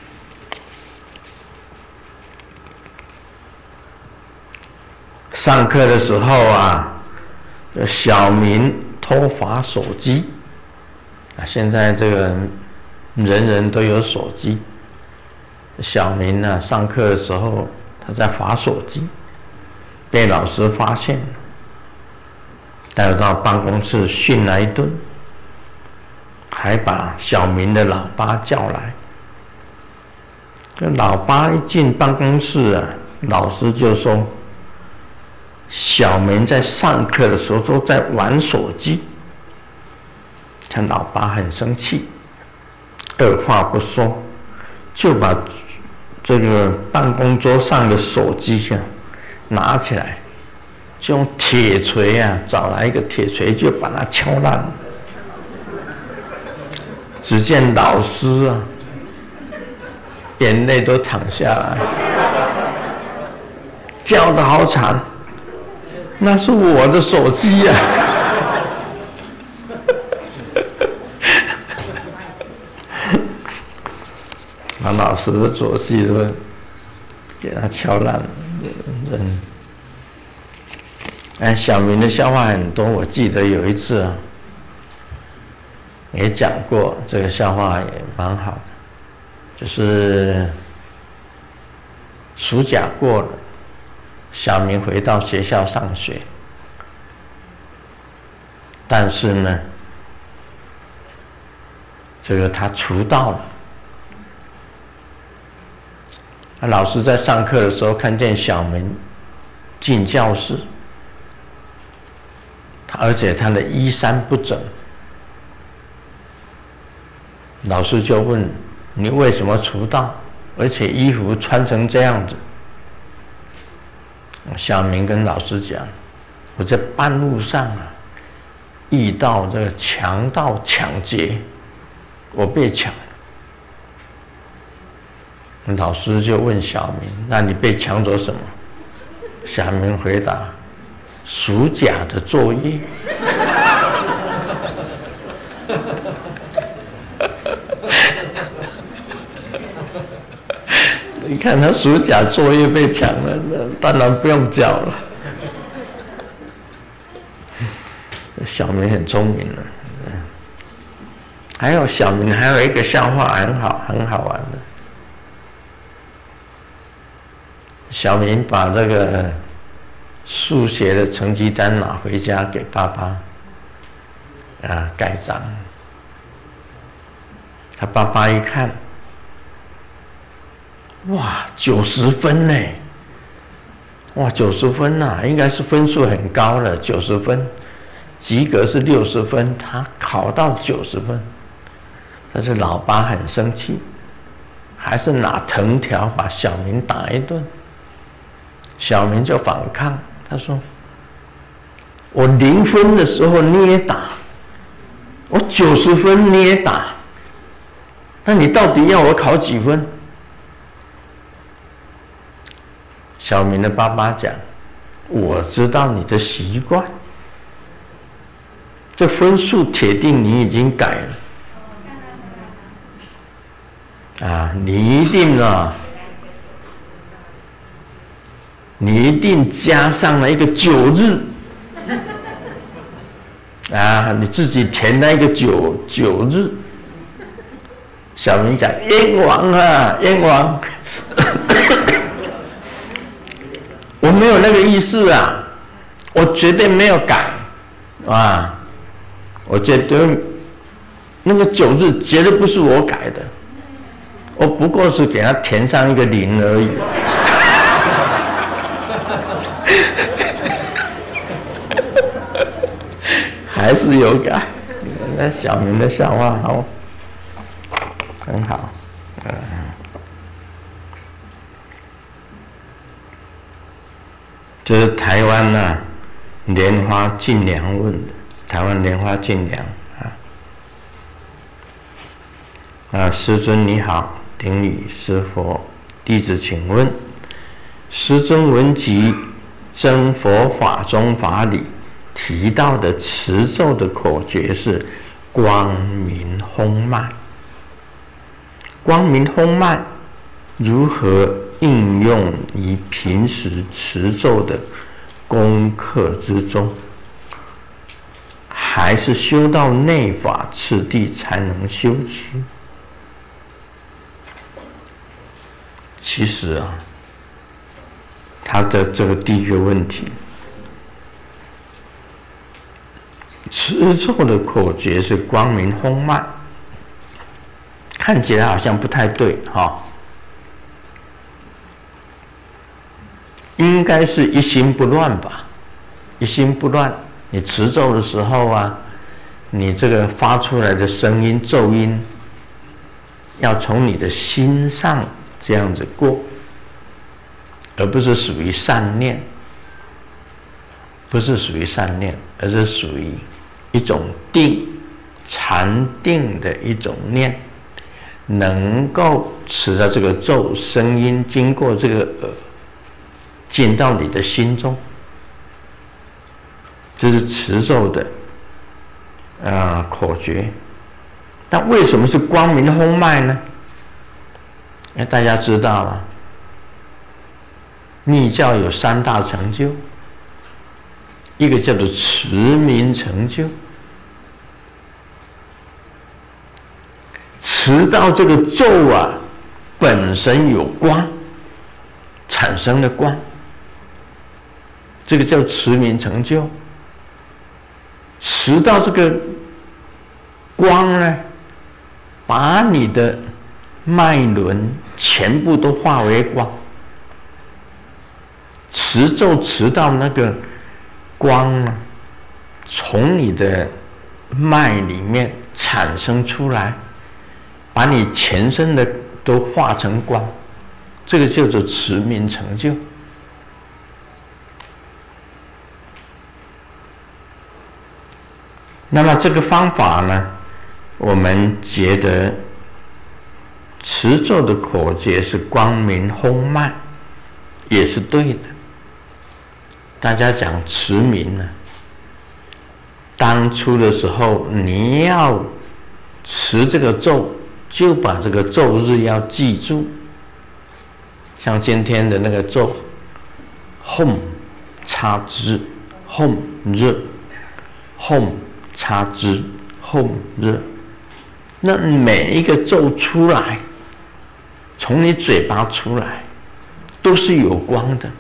上课的时候啊，小明偷滑手机。啊，现在这个人人都有手机。小明呢、啊，上课的时候他在滑手机，被老师发现了，带到办公室训了一顿。还把小明的老爸叫来。这老爸一进办公室啊，老师就说：“小明在上课的时候都在玩手机。”他老爸很生气，二话不说，就把这个办公桌上的手机啊拿起来，就用铁锤啊找来一个铁锤就把它敲烂了。只见老师啊，眼泪都淌下来，叫得好惨，那是我的手机呀、啊！把老师的手机都给他敲烂了，真。哎，小明的笑话很多，我记得有一次啊。也讲过这个笑话，也蛮好的，就是暑假过了，小明回到学校上学，但是呢，这个他迟到了。那老师在上课的时候看见小明进教室，他而且他的衣衫不整。老师就问：“你为什么迟到？而且衣服穿成这样子？”小明跟老师讲：“我在半路上啊，遇到这个强盗抢劫，我被抢。”老师就问小明：“那你被抢走什么？”小明回答：“暑假的作业。”你看他暑假作业被抢了，那当然不用交了。小明很聪明了。还有小明还有一个笑话很好很好玩的。小明把这个数学的成绩单拿回家给爸爸啊盖章。他爸爸一看，哇，九十分呢！ 哇，九十分呐、啊，应该是分数很高了，九十分，及格是六十分，他考到九十分，但是老爸很生气，还是拿藤条把小明打一顿。小明就反抗，他说：“我零分的时候你也打，我九十分你也打，那你到底要我考几分？”小明的爸爸讲：“我知道你的习惯，这分数铁定你已经改了啊，你一定啊。”你一定加上了一个九日啊！你自己填了一个九九日。小明讲：“冤枉啊，冤枉！我没有那个意思啊，我绝对没有改啊！我绝对那个九日绝对不是我改的，我不过是给他填上一个零而已。”还是有改，那小明的笑话好，很好，嗯。这是台湾呐、啊，莲花净良问的，台湾莲花净良啊。啊，师尊你好，顶礼师佛，弟子请问，师尊闻及真佛法中法理提到的持咒的口诀是光明吽脉，光明吽脉如何应用于平时持咒的功课之中？还是修到内法次第才能修持？其实啊，他的这个第一个问题，持咒的口诀是光明吽脉，看起来好像不太对哈、哦，应该是一心不乱吧？一心不乱，你持咒的时候啊，你这个发出来的声音咒音，要从你的心上这样子过，而不是属于善念，不是属于善念，而是属于一种定、禅定的一种念，能够使得这个咒声音经过这个耳进到你的心中，这是持咒的啊、呃、口诀。但为什么是光明吽脉呢？因为大家知道了，密教有三大成就，一个叫做持明成就，持到这个咒啊本身有光，产生的光，这个叫持明成就。持到这个光呢，把你的脉轮全部都化为光，持咒持到那个光呢，从你的脉里面产生出来，把你全身的都化成光，这个叫做持明成就。那么这个方法呢，我们觉得持咒的口诀是光明吽脉，也是对的。大家讲持明呢，当初的时候你要持这个咒，就把这个咒日要记住，像今天的那个咒 Hom 插支 Hom 热 Hom 插支 Hom 热，那每一个咒出来，从你嘴巴出来都是有光的。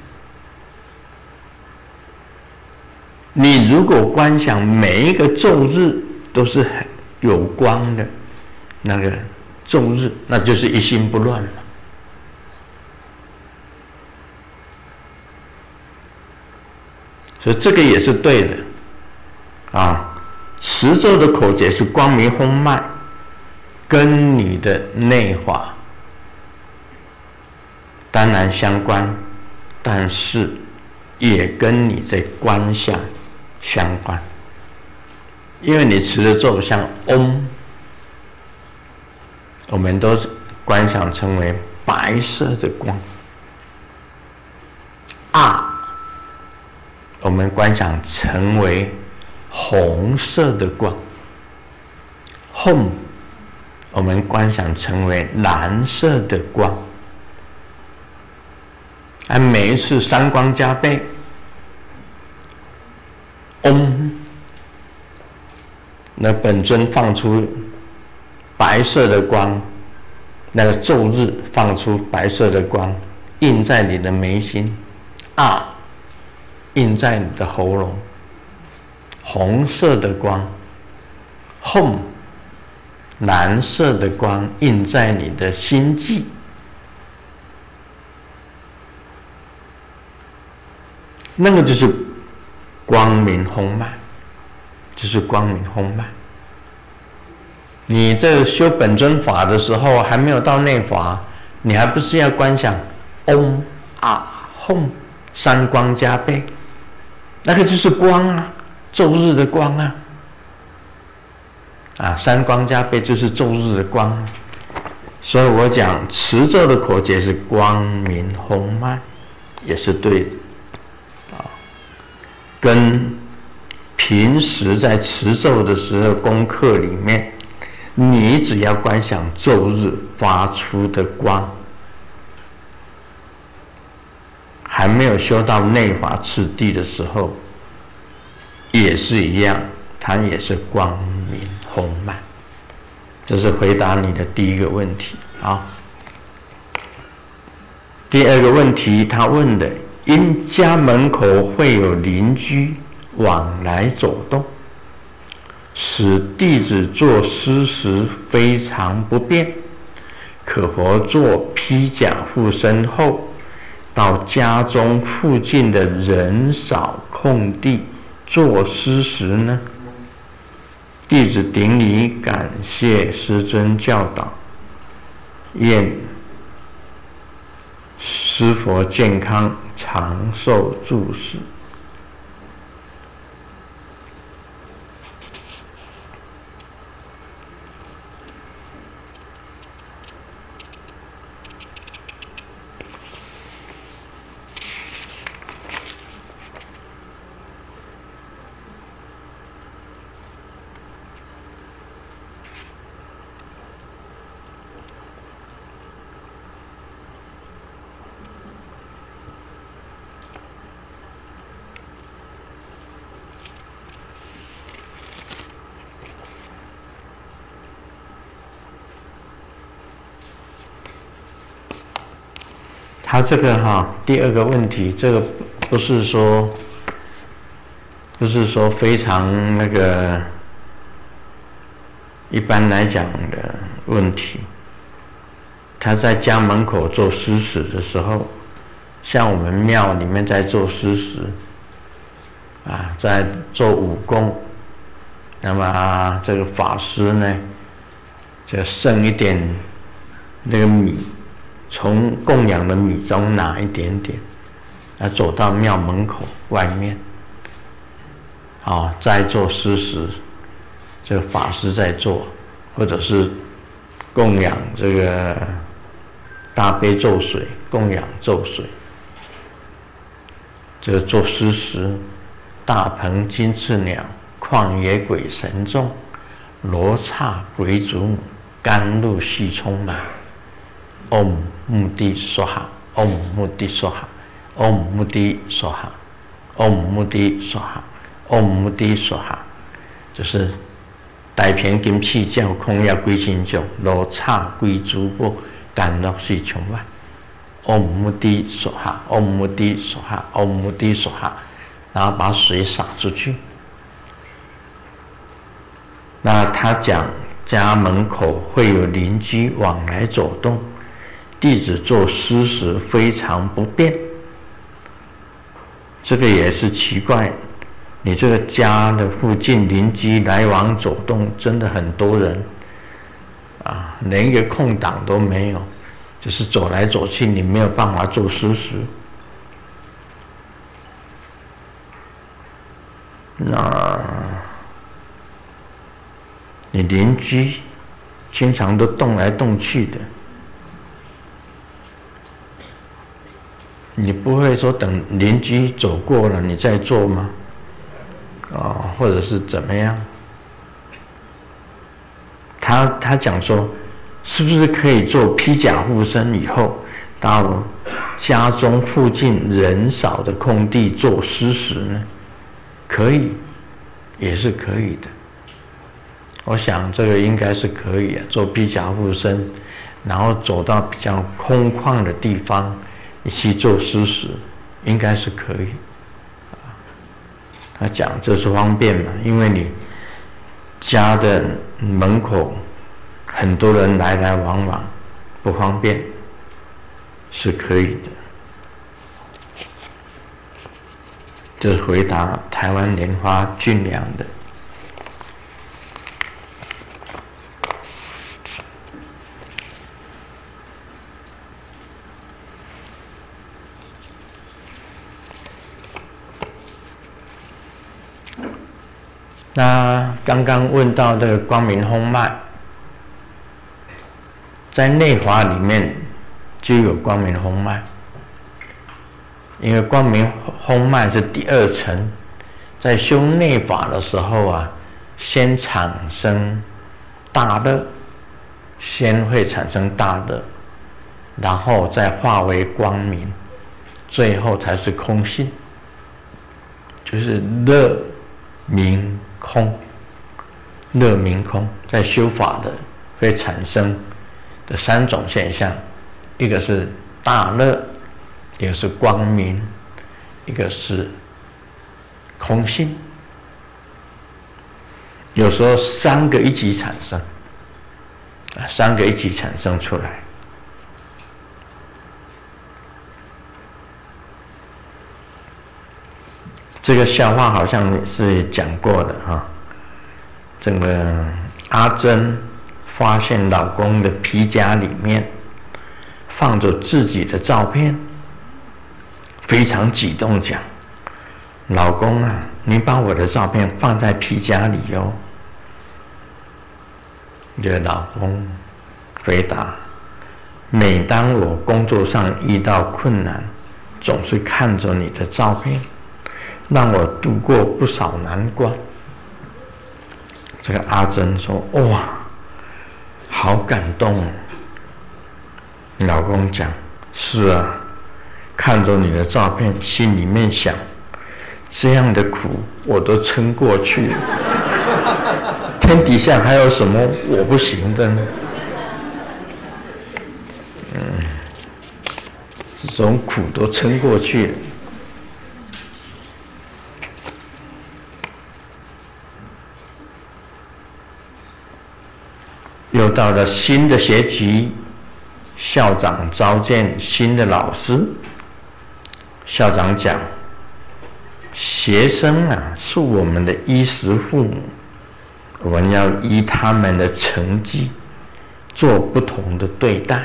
你如果观想每一个咒日都是有光的那个咒日，那就是一心不乱了。 所以这个也是对的啊。持咒的口诀是光明轰脉，跟你的内法当然相关，但是也跟你在观想相关，因为你持的咒像嗡，我们都观想成为白色的光，啊，我们观想成为红色的光，吽，我们观想成为蓝色的光。啊，每一次三光加倍，嗡，那本尊放出白色的光，那个咒日放出白色的光，印在你的眉心，啊，印在你的喉咙，红色的光，吽，蓝色的光印在你的心际。那个就是光明轰脉，就是光明轰脉。你这修本尊法的时候，还没有到内法，你还不是要观想嗡啊吽三光加倍，那个就是光啊，昼日的光啊，啊三光加倍就是昼日的光啊。所以我讲持咒的口诀是光明轰脉，也是对的。跟平时在持咒的时候功课里面，你只要观想昼日发出的光，还没有修到内法次第的时候，也是一样，它也是光明轰脉。这是回答你的第一个问题啊。第二个问题，他问的。因家门口会有邻居往来走动，使弟子作施时非常不便，可否做披甲护身后，到家中附近的人少空地作施时呢？弟子顶礼感谢师尊教导，愿师佛健康长寿住世。他这个哈，第二个问题，这个不是说，不是说非常那个一般来讲的问题。他在家门口做施食的时候，像我们庙里面在做施食，啊，在做五供，那么这个法师呢，就剩一点那个米。从供养的米中拿一点点，啊，走到庙门口外面，啊，再做施食，这个法师在做，或者是供养这个大悲咒水，供养咒水，这个做施食，大鹏金翅鸟，旷野鬼神众，罗刹鬼祖母，甘露系充满。唵目的梭哈，唵目的梭哈，唵目的梭哈，唵目的梭哈，唵目的梭哈，就是大片金翅鸟，空要归心种，罗刹归珠宝，甘露系充满。唵目的梭哈，唵目的梭哈，唵目的梭哈，然后把水洒出去。那他讲家门口会有邻居往来走动。弟子做施食非常不便， 这个也是奇怪，你这个家的附近邻居来往走动，真的很多人啊，连一个空档都没有，就是走来走去，你没有办法做事实。那你邻居经常都动来动去的，你不会说等邻居走过了你再做吗？哦，或者是怎么样？他他讲说，是不是可以做披甲护身以后，到家中附近人少的空地做施食呢？可以，也是可以的。我想这个应该是可以啊，做披甲护身，然后走到比较空旷的地方，你去做施食，应该是可以。他讲这是方便嘛，因为你家的门口很多人来来往往，不方便，是可以的。这是回答台湾莲花俊良的。那刚刚问到这个光明风脉，在内法里面就有光明风脉，因为光明风脉是第二层，在修内法的时候啊，先产生大乐，先会产生大乐，然后再化为光明，最后才是空性，就是乐明空，乐明空，在修法的会产生的三种现象，一个是大乐，一个是光明，一个是空性。有时候三个一起产生，啊，三个一起产生出来。这个笑话好像是讲过的哈。这个阿珍发现老公的皮夹里面放着自己的照片，非常激动讲：“老公啊，你把我的照片放在皮夹里哟。”这老公回答：“每当我工作上遇到困难，总是看着你的照片，让我度过不少难关。”这个阿珍说：“哇，好感动。”老公讲：“是啊，看着你的照片，心里面想，这样的苦我都撑过去了，天底下还有什么我不行的呢？嗯，这种苦都撑过去了。”又到了新的学期，校长召见新的老师。校长讲：“学生啊，是我们的衣食父母，我们要依他们的成绩做不同的对待。”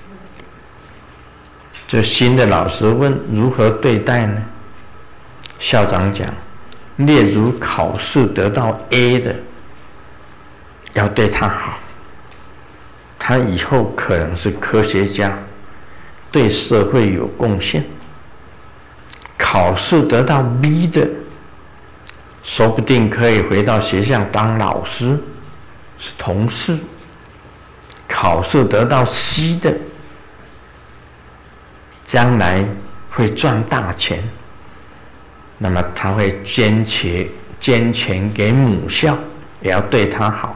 这新的老师问：“如何对待呢？”校长讲：“例如考试得到 A 的，要对他好。他以后可能是科学家，对社会有贡献。考试得到 B 的，说不定可以回到学校当老师，是同事。考试得到 C 的，将来会赚大钱，那么他会捐钱捐钱给母校，也要对他好。”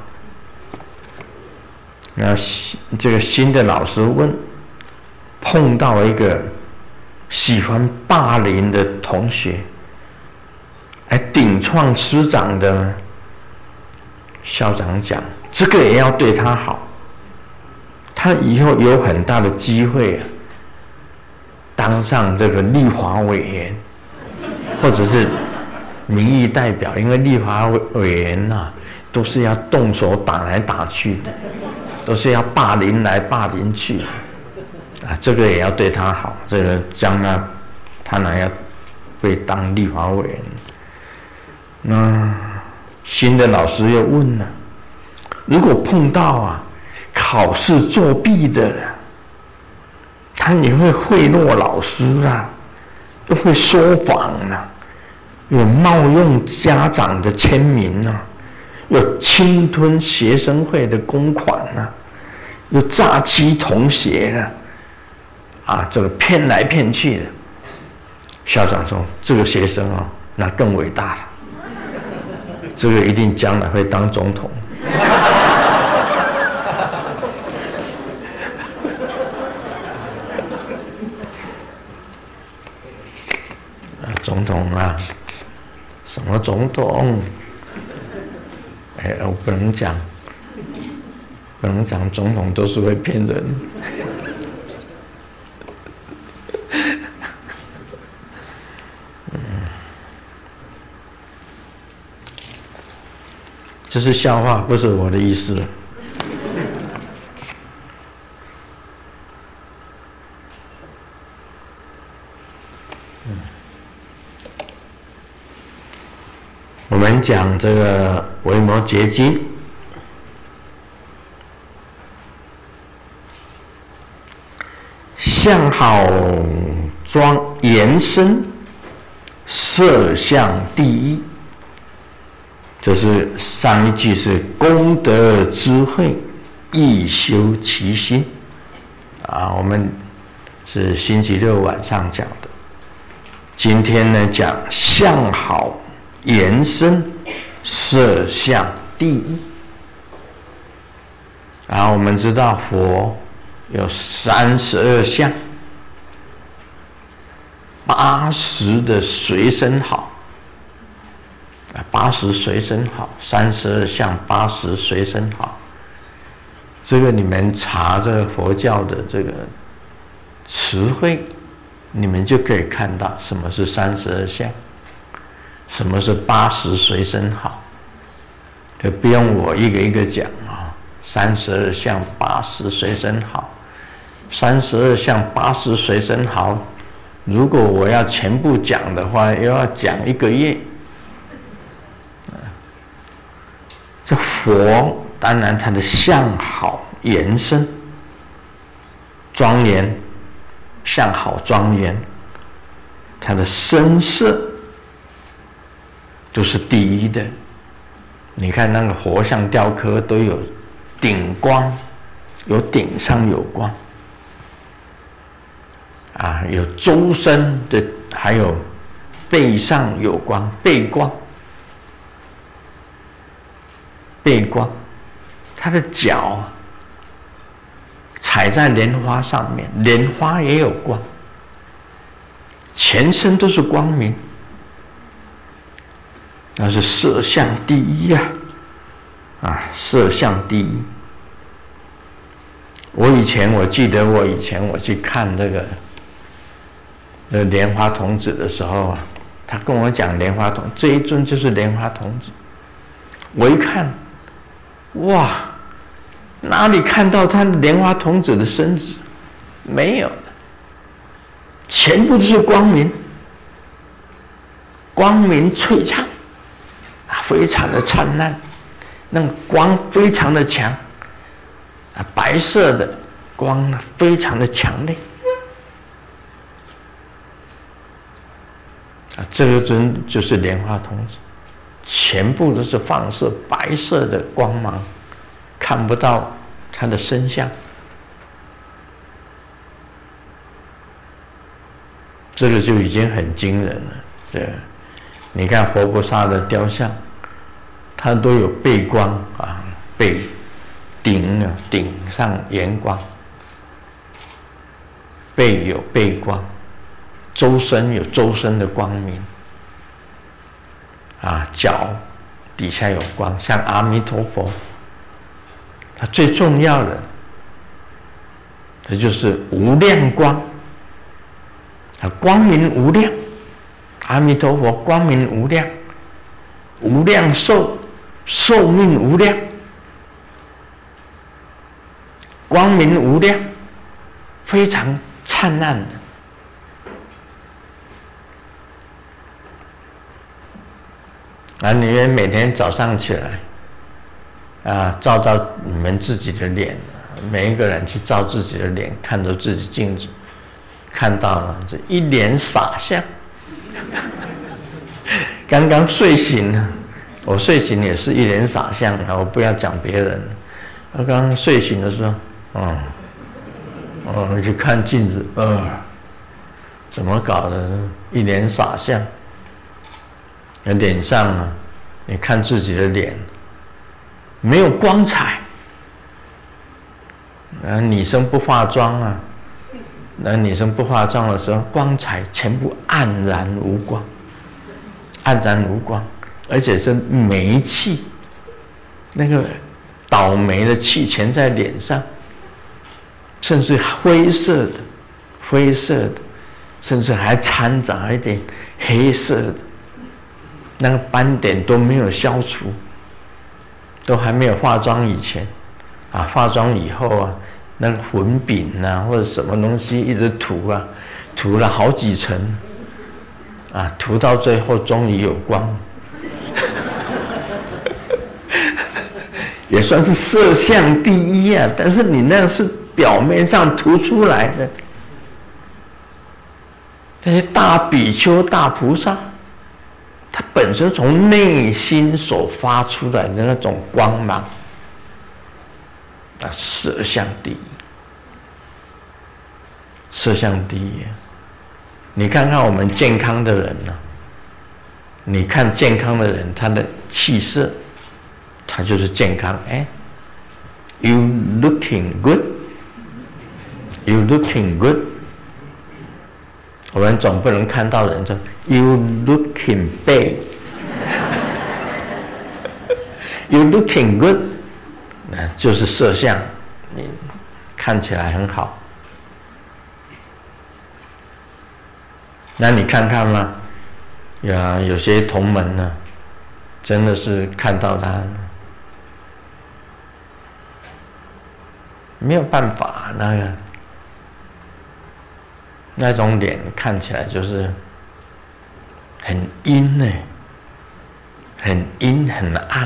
那这个新的老师问：“碰到一个喜欢霸凌的同学，还顶撞师长的呢？”校长讲：“这个也要对他好，他以后有很大的机会啊，当上这个立法委员。” 或者是民意代表，因为立法委员呐、啊，都是要动手打来打去的，都是要霸凌来霸凌去的，啊，这个也要对他好，这个将来他哪要会当立法委员？那新的老师又问了，如果碰到啊考试作弊的人，他也会贿赂老师啊，又会说谎啊，有冒用家长的签名啊，有侵吞学生会的公款啊，有诈欺同学啊，啊，这个骗来骗去的。校长说：“这个学生哦，那更伟大了，这个一定将来会当总统。”总统啊，什么总统？哎，我不能讲，不能讲，总统都是会骗人。嗯，这是笑话，不是我的意思。我们讲这个维摩诘经，相好庄严身，色相第一。这是上一句是功德智慧，亦修其心。啊，我们是星期六晚上讲的。今天呢讲相好延伸色相第一。然后我们知道佛有三十二相，八十的随身好，八十随身好，三十二相八十随身好。这个你们查这个佛教的这个词汇，你们就可以看到什么是三十二相。什么是八十随身好？就不用我一个一个讲啊。三十二相八十随身好，三十二相八十随身好。如果我要全部讲的话，又要讲一个月。这佛当然他的相好延伸，庄严，相好庄严，他的身色都是第一的。你看那个佛像雕刻都有顶光，有顶上有光啊，有周身的，还有背上有光，背光，背光，他的脚踩在莲花上面，莲花也有光，全身都是光明。那是色相第一呀、啊，啊，色相第一。我以前我记得，我以前我去看这个，呃，莲花童子的时候啊，他跟我讲莲花童，这一尊就是莲花童子。我一看，哇，哪里看到他的莲花童子的身子？没有的，全部都是光明，光明璀璨。非常的灿烂，那个光非常的强，啊，白色的光呢非常的强烈，啊，这个尊就是莲花童子，全部都是放射白色的光芒，看不到他的身相，这个就已经很惊人了，对。你看活菩萨的雕像，它都有背光啊，背顶啊，顶上圆光，背有背光，周身有周身的光明，啊，脚底下有光，像阿弥陀佛，它最重要的，这就是无量光，啊，光明无量。 阿弥陀佛光明无量，无量寿，寿命无量，光明无量，非常灿烂的。啊，你们每天早上起来，啊，照照你们自己的脸，每一个人去照自己的脸，看着自己镜子，看到了这一脸傻相。刚刚睡醒了，我睡醒也是一脸傻相啊！我不要讲别人，我刚刚睡醒的时候，嗯，哦，去看镜子，呃，怎么搞的呢？一脸傻相。脸上啊，你看自己的脸，没有光彩。啊，女生不化妆啊，那女生不化妆的时候，光彩全部黯然无光，黯然无光，而且是霉气，那个倒霉的气全在脸上，甚至灰色的，灰色的，甚至还掺杂一点黑色的。那个斑点都没有消除，都还没有化妆以前，啊，化妆以后啊，那个粉饼啊或者什么东西一直涂啊，涂了好几层，啊，涂到最后终于有光，也算是色相第一啊。但是你那是表面上涂出来的，这些大比丘、大菩萨。它本身从内心所发出来的那种光芒，啊，色相第一，色相第一。你看看我们健康的人呢、啊，你看健康的人，他的气色，他就是健康。哎 ，You looking good, you looking good。我们总不能看到人说 "You looking bad, you looking good"， 那就是色相，你看起来很好。那你看看嘛，呀，有些同门呢，真的是看到他没有办法，那个。那种脸看起来就是很阴呢，很阴很暗，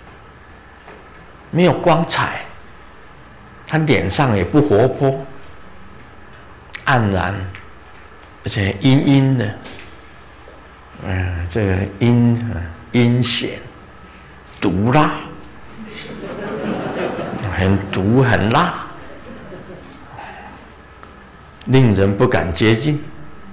没有光彩，他脸上也不活泼，黯然，而且阴阴的，嗯，这个阴阴险，毒辣，很毒很辣。令人不敢接近。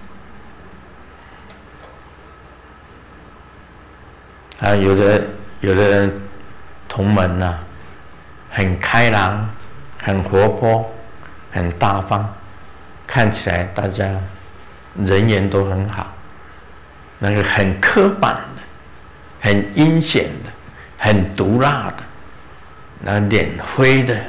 啊，有的有的同门呐、啊，很开朗，很活泼，很大方，看起来大家人缘都很好。那个很刻板的，很阴险的，很毒辣的，那脸灰的，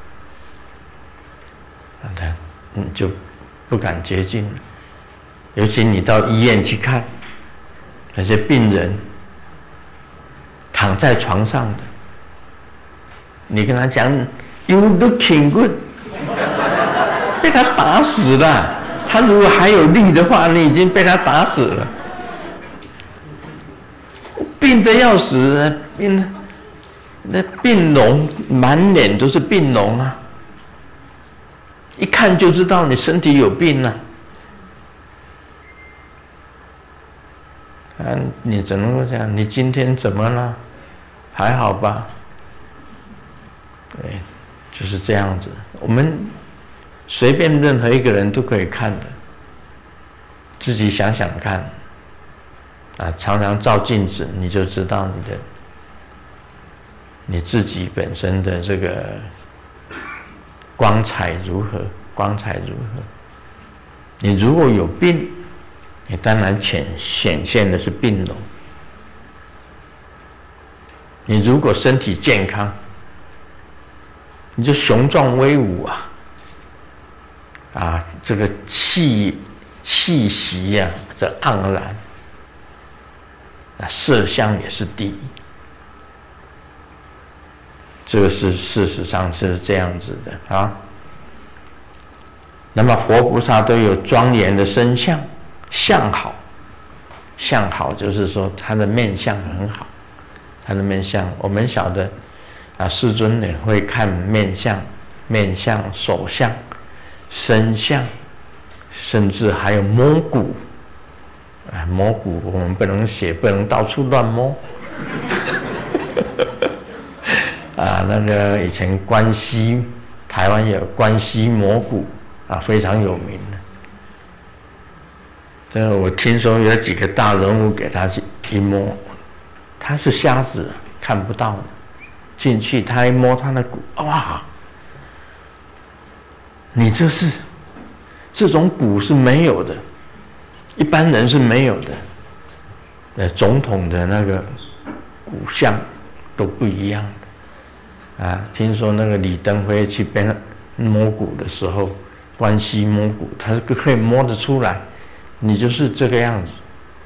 那他你就不敢接近了。尤其你到医院去看，那些病人躺在床上的，你跟他讲 "You looking good"， 被他打死了。他如果还有力的话，你已经被他打死了。病得要死，病那病容满脸都是病容啊，一看就知道你身体有病啊。啊，你只能够讲，你今天怎么了？还好吧？对，就是这样子。我们随便任何一个人都可以看的，自己想想看。啊，常常照镜子，你就知道你的你自己本身的这个光彩如何，光彩如何。你如果有病，你当然显显现的是病容；你如果身体健康，你就雄壮威武啊！啊，这个气气息呀、啊，这盎然。 那色相也是第一。这个是事实上是这样子的啊。那么活菩萨都有庄严的身相，相好，相好就是说他的面相很好，他的面相我们晓得啊，世尊也会看面相、面相、手相、身相，甚至还有摸骨。啊，摸骨我们不能写，不能到处乱摸。啊，那个以前关西，台湾有关西摸骨啊，非常有名的。这个我听说有几个大人物给他去一摸，他是瞎子，看不到的。进去他一摸他的骨，哇！你这是这种骨是没有的。一般人是没有的，呃，总统的那个骨相都不一样的啊。听说那个李登辉去边摸骨的时候，关西摸骨，他可以摸得出来，你就是这个样子。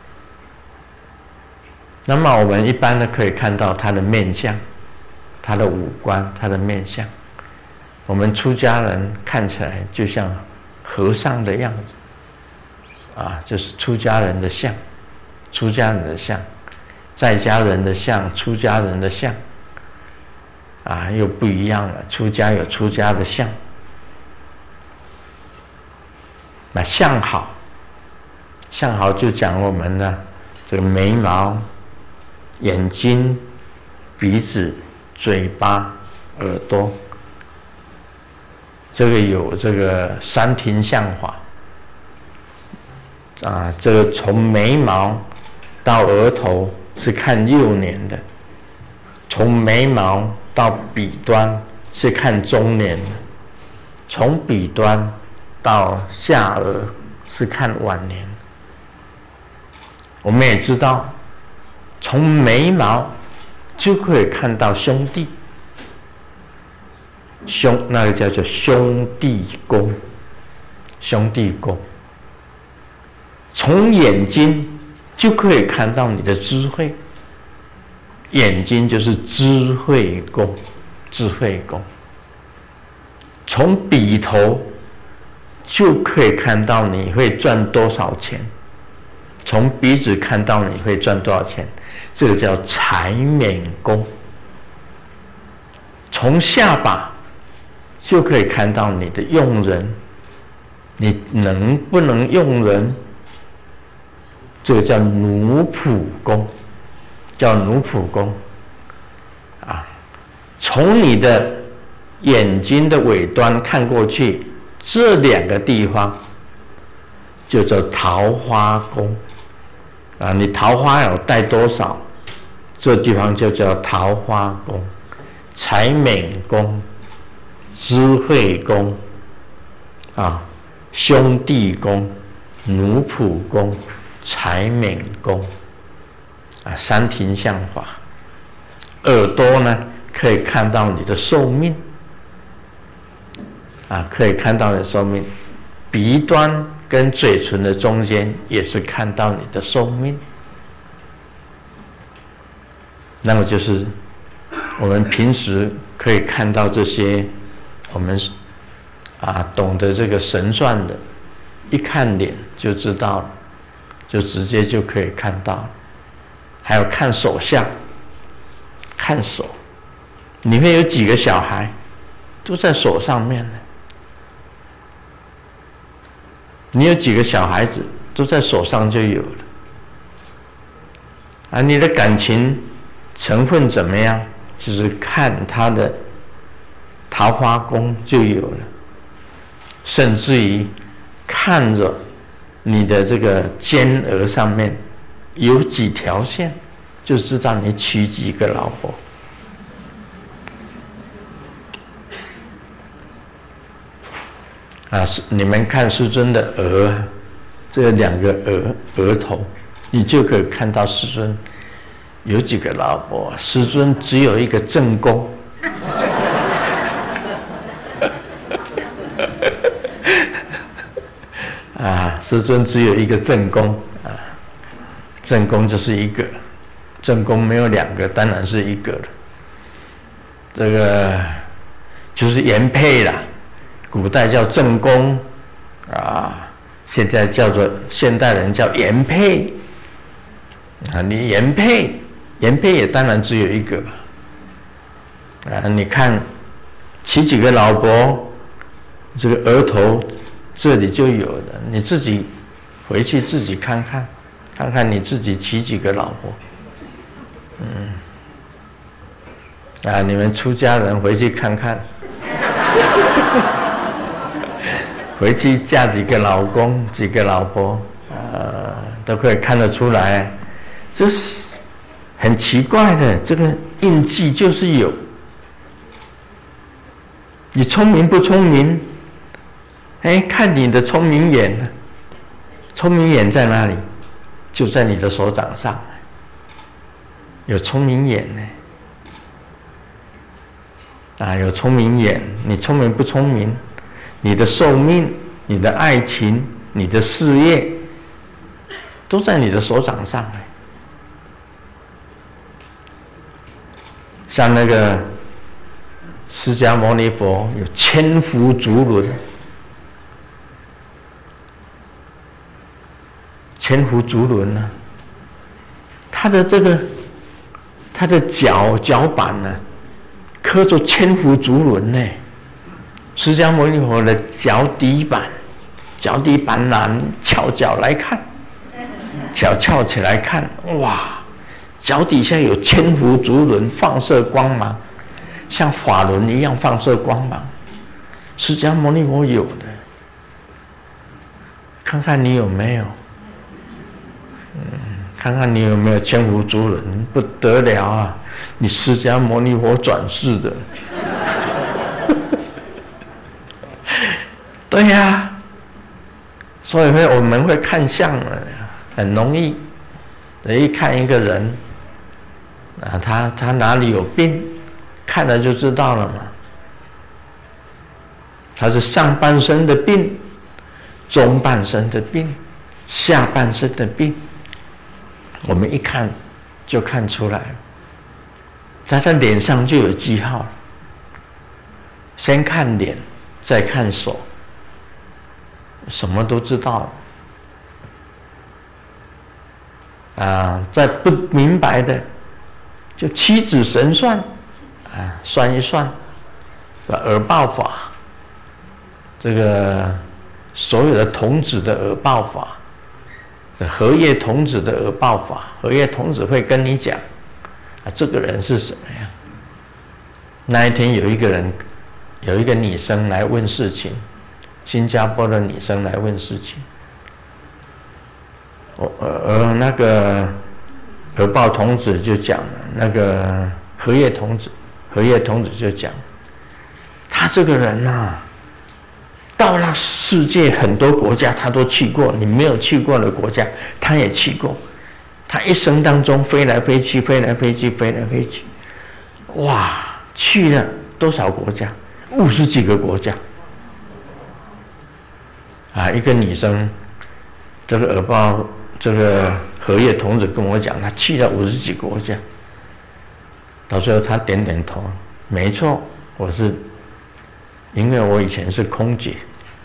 那么我们一般呢，可以看到他的面相、他的五官、他的面相。我们出家人看起来就像和尚的样子。啊，就是出家人的相，出家人的相，在家人的相，出家人的相，啊，又不一样了。出家有出家的相，那相好，相好就讲我们的这个眉毛、眼睛、鼻子、嘴巴、耳朵，这个有这个三庭相法。啊，这个从眉毛到额头是看六年的，从眉毛到笔端是看中年的，从笔端到下颚是看晚年。我们也知道，从眉毛就可以看到兄弟，兄那个叫做兄弟宫，兄弟宫。从眼睛就可以看到你的智慧，眼睛就是智慧宫，智慧宫。从笔头就可以看到你会赚多少钱，从鼻子看到你会赚多少钱，这个叫财免宫。从下巴就可以看到你的用人，你能不能用人，这个叫奴仆宫，叫奴仆宫啊。从你的眼睛的尾端看过去，这两个地方就叫桃花宫啊。你桃花有带多少，这地方就叫桃花宫。财免宫、智慧宫啊、兄弟宫、奴仆宫、财免宫啊，三庭相法。耳朵呢，可以看到你的寿命啊，可以看到你的寿命。鼻端跟嘴唇的中间也是看到你的寿命。那么就是我们平时可以看到这些，我们啊懂得这个神算的，一看脸就知道了，就直接就可以看到了。还有看手相，看手，你会有几个小孩都在手上面呢？你有几个小孩子都在手上就有了啊？你的感情成分怎么样？就是看他的桃花宫就有了，甚至于看着你的这个肩额上面有几条线，就知道你娶几个老婆。啊，你们看师尊的额，这两个额额头，你就可以看到师尊有几个老婆。师尊只有一个正宫，啊，师尊只有一个正宫啊，正宫就是一个正宫没有两个，当然是一个了。这个就是原配啦，古代叫正宫啊，现在叫做现代人叫原配啊。你原配，原配也当然只有一个吧。啊，你看娶几个老婆，这个额头这里就有了，你自己回去自己看看，看看你自己娶几个老婆。嗯，啊，你们出家人回去看看，回去嫁几个老公、几个老婆，呃，都可以看得出来，这是很奇怪的，这个印记就是有。你聪明不聪明？哎，看你的聪明眼呢。聪明眼在哪里？就在你的手掌上。有聪明眼呢。啊，有聪明眼，你聪明不聪明？你的寿命、你的爱情、你的事业，都在你的手掌上。像那个释迦牟尼佛有千佛足轮，千佛足轮呢、啊，他的这个他的脚脚板呢、啊，刻着千佛足轮呢。释迦牟尼佛的脚底板，脚底板栏翘脚来看，脚翘起来看，哇，脚底下有千佛足轮放射光芒。像法轮一样放射光芒，释迦牟尼佛有的，看看你有没有，嗯，看看你有没有千佛足轮，不得了啊！你释迦牟尼佛转世的，对呀、啊，所以会我们会看相了，很容易，一看一个人，啊，他他哪里有病？看了就知道了嘛，他是上半身的病，中半身的病，下半身的病，我们一看就看出来了。他在脸上就有记号，先看脸，再看手，什么都知道了。啊，再不明白的，就七指神算。啊，算一算，耳报法，这个所有的童子的耳报法，这荷叶童子的耳报法，荷叶童子会跟你讲，啊，这个人是什么呀？那一天有一个人，有一个女生来问事情，新加坡的女生来问事情，而而那个耳报童子就讲了，那个荷叶童子。荷叶童子就讲，他这个人呐、啊，到了世界很多国家他都去过，你没有去过的国家他也去过，他一生当中飞来飞去，飞来飞去，飞来飞去，哇，去了多少国家？五十几个国家。啊，一个女生，这个耳报，这个荷叶童子跟我讲，他去了五十几个国家。到最后他点点头，没错，我是，因为我以前是空姐。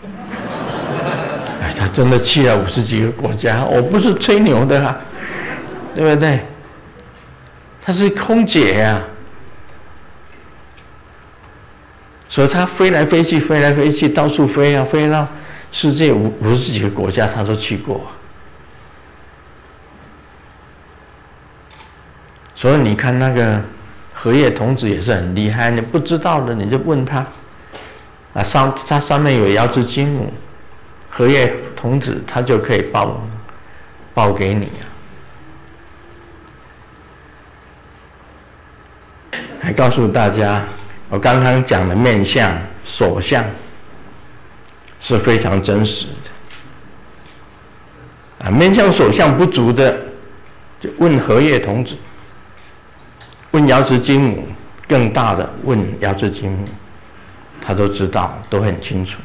哎，他真的去了五十几个国家，我不是吹牛的啊，对不对？他是空姐呀、啊，所以他飞来飞去，飞来飞去，到处飞啊，飞到世界五五十几个国家他都去过。所以你看那个。荷叶童子也是很厉害，你不知道的你就问他，啊，上他上面有瑶池金母，荷叶童子他就可以报报给你啊。还告诉大家，我刚刚讲的面相、手相是非常真实的，啊，面相、手相不足的，就问荷叶童子。问瑶池金母，更大的问瑶池金母，他都知道，都很清楚。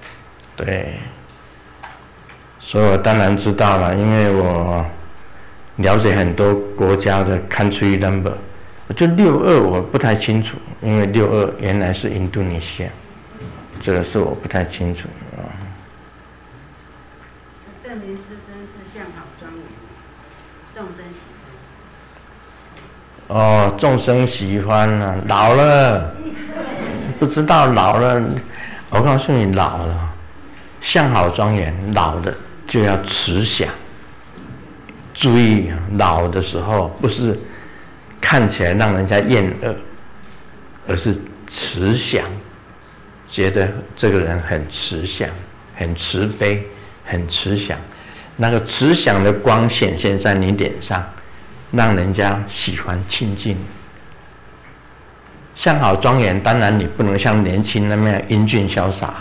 对，所以我当然知道了，因为我了解很多国家的 country number。就六二我不太清楚，因为六二原来是印度尼西亚，这个是我不太清楚啊。 证明师真是相好庄严，众生喜欢。哦，众生喜欢啊，老了不知道老了，我告诉你老了，相好庄严，老的就要慈祥。注意，老的时候不是看起来让人家厌恶，而是慈祥，觉得这个人很慈祥、很慈悲、很慈祥。那个慈祥的光显现在你脸上，让人家喜欢亲近。相好庄严，当然你不能像年轻那么样英俊潇洒，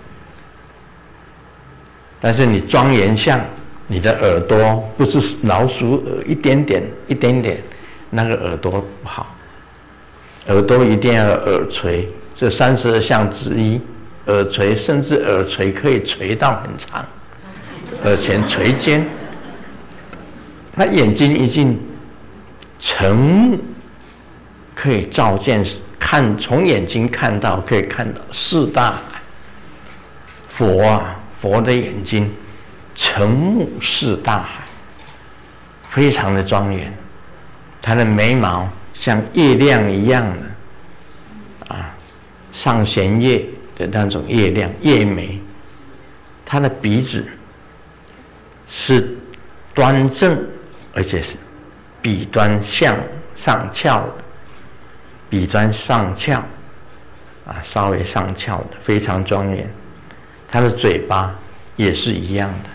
但是你庄严相，你的耳朵不是老鼠耳，一点点、一点点。那个耳朵不好，耳朵一定要有耳垂，这三十二相之一，耳垂，甚至耳垂可以垂到很长，耳前垂肩。他眼睛一进，成可以照见，看从眼睛看到可以看到四大海。佛啊，佛的眼睛成目四大海，非常的庄严。他的眉毛像月亮一样的啊，上弦月的那种月亮月眉。他的鼻子是端正，而且是鼻端向上翘的，鼻端上翘啊，稍微上翘的，非常庄严。他的嘴巴也是一样的。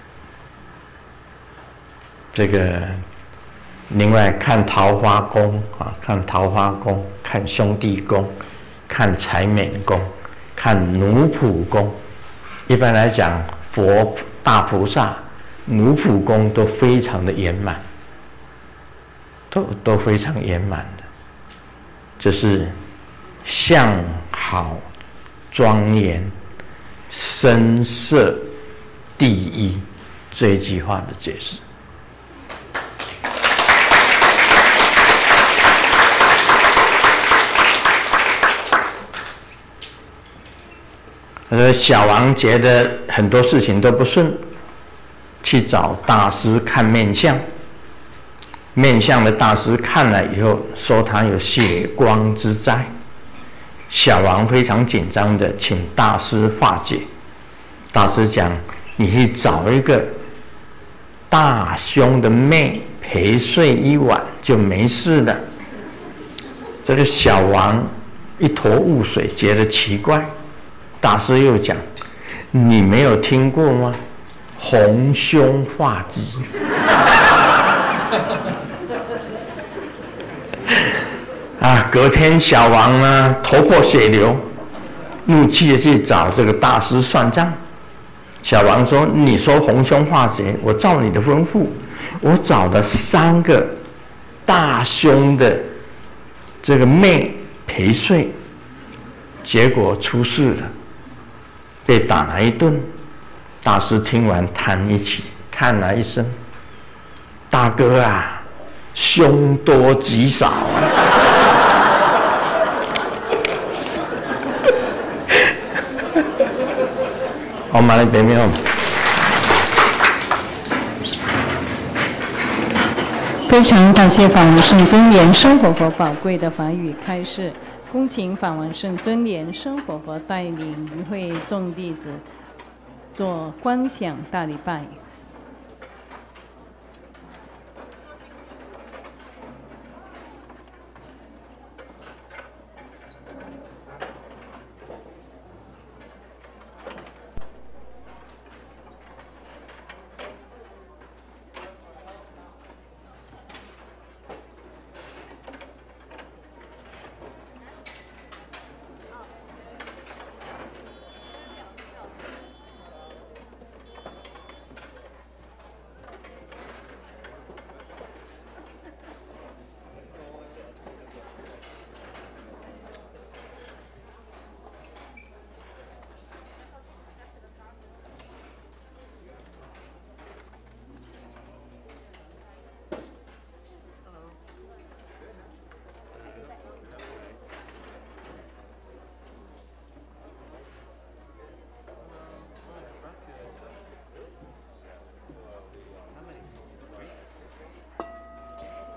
这个。另外看桃花宫啊，看桃花宫，看兄弟宫，看财冕宫，看奴仆宫。一般来讲，佛大菩萨奴仆宫都非常的圆满，都都非常圆满的。这是相好庄严声色第一这一句话的解释。呃，小王觉得很多事情都不顺，去找大师看面相。面相的大师看了以后，说他有血光之灾。小王非常紧张的请大师化解。大师讲：“你去找一个大胸的妹陪睡一晚就没事了。”这个小王一头雾水，觉得奇怪。大师又讲：“你没有听过吗？红胸化吉。”啊，隔天小王呢头破血流，怒气的去找这个大师算账。小王说：“你说红胸化吉，我照你的吩咐，我找了三个大胸的这个妹陪睡，结果出事了。”被打了一顿，大师听完叹一气，叹了一声：“大哥啊，凶多吉少啊！”我们来别别哦。 非常感谢法王圣尊莲生活佛宝贵的法语开示。恭请法王圣尊莲生活佛带领与会众弟子做观想大礼拜。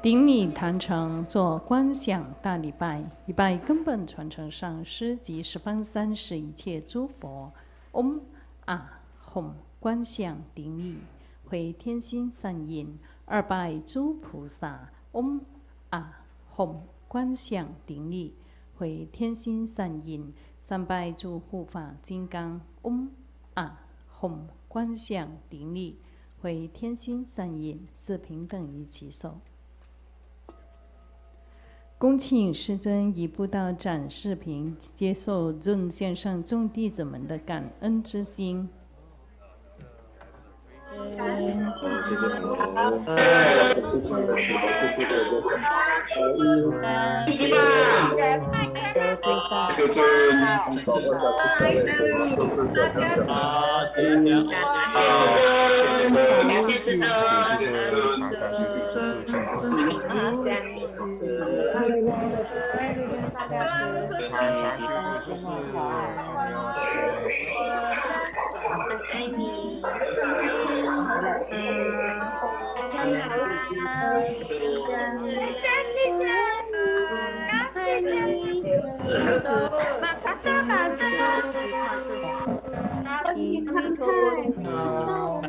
顶礼坛城，做观想大礼拜，礼拜根本传承上师及十方三世一切诸佛。嗡啊吽，观想顶礼，回天心善印，二拜诸菩萨。嗡啊吽，观想顶礼，回天心善印，三拜诸护法金刚。嗡啊吽，观想顶礼，回天心善印，四平等一起手。恭请师尊以布道展视频，接受众先生众弟子们的感恩之心。 谢谢， 感谢师尊，大家吃，常常去就是爱你，谢谢谢，感谢你，马萨达马达，阿弥陀佛，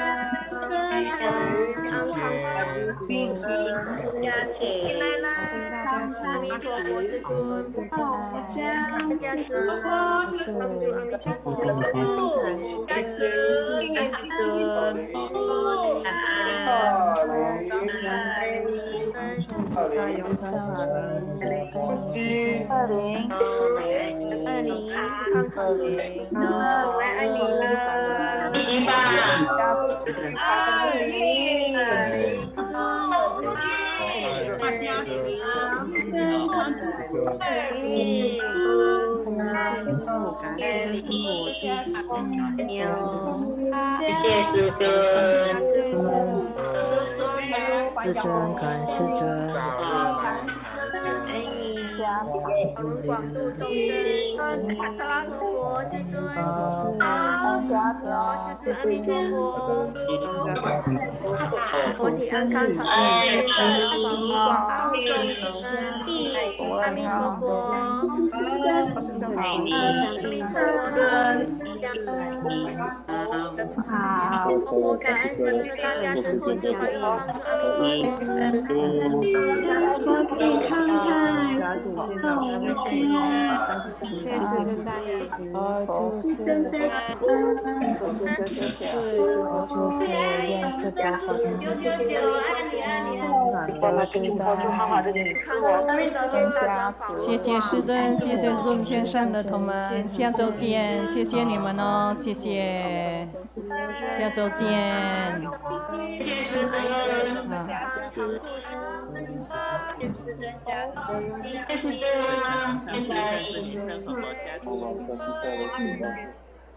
并请家请来啦，阿弥陀佛是佛，大家是佛，是佛，感谢师尊，感恩，感恩。二零二零二零二零，我们爱你啦！一起吧！二零二零，大家喜啊！二零，感谢我的牛，谢谢师尊，师尊，师尊，感恩师尊。爱你家常，广度众生，卡特拉陀佛，师尊，啊，家常，师尊，阿弥陀佛，佛体安康长久，广度众生，阿弥陀佛，师尊好，阿弥陀佛，好，我感恩师尊大家身心相应，阿弥陀佛。谢谢师尊大家慈悲，师尊在此，九九九九，是是佛说是愿是佛说是九九九，爱你爱你爱你，我们师尊好好的给我， 谢谢师尊，谢谢众先生的同们，下周见，谢谢你们哦，谢谢，下周见， 谢谢师尊， 好。 谢谢师尊加持，谢谢师尊，拜拜。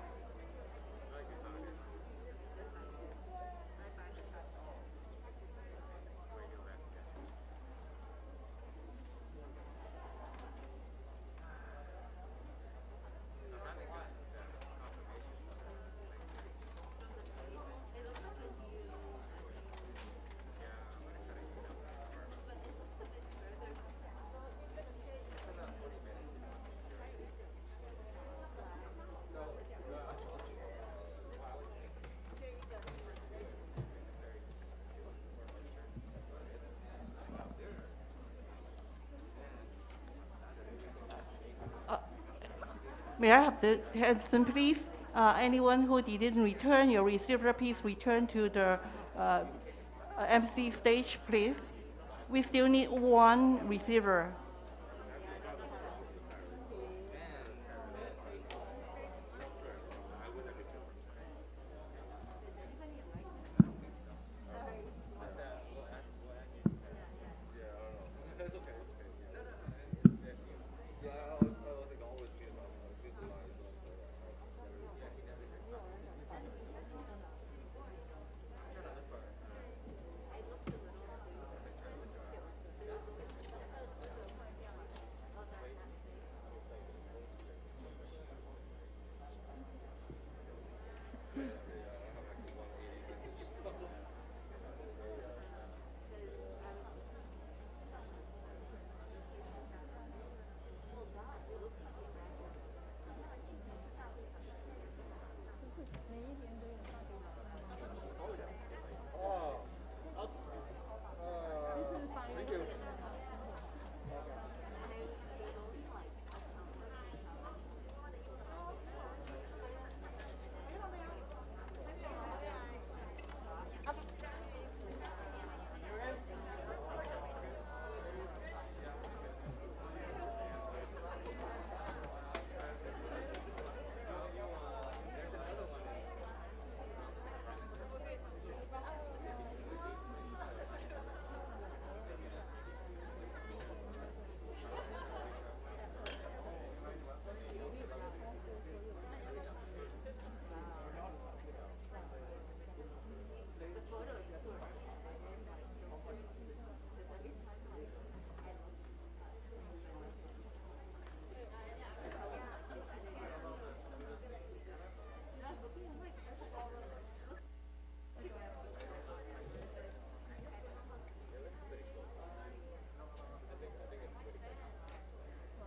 May I have the attention, please? Uh, anyone who didn't return your receiver, please return to the uh, M C stage, please. We still need one receiver.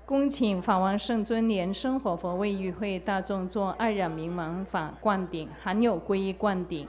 恭请法王圣尊莲生活佛为与会大众做爱染明盲法灌顶，含有皈依灌顶。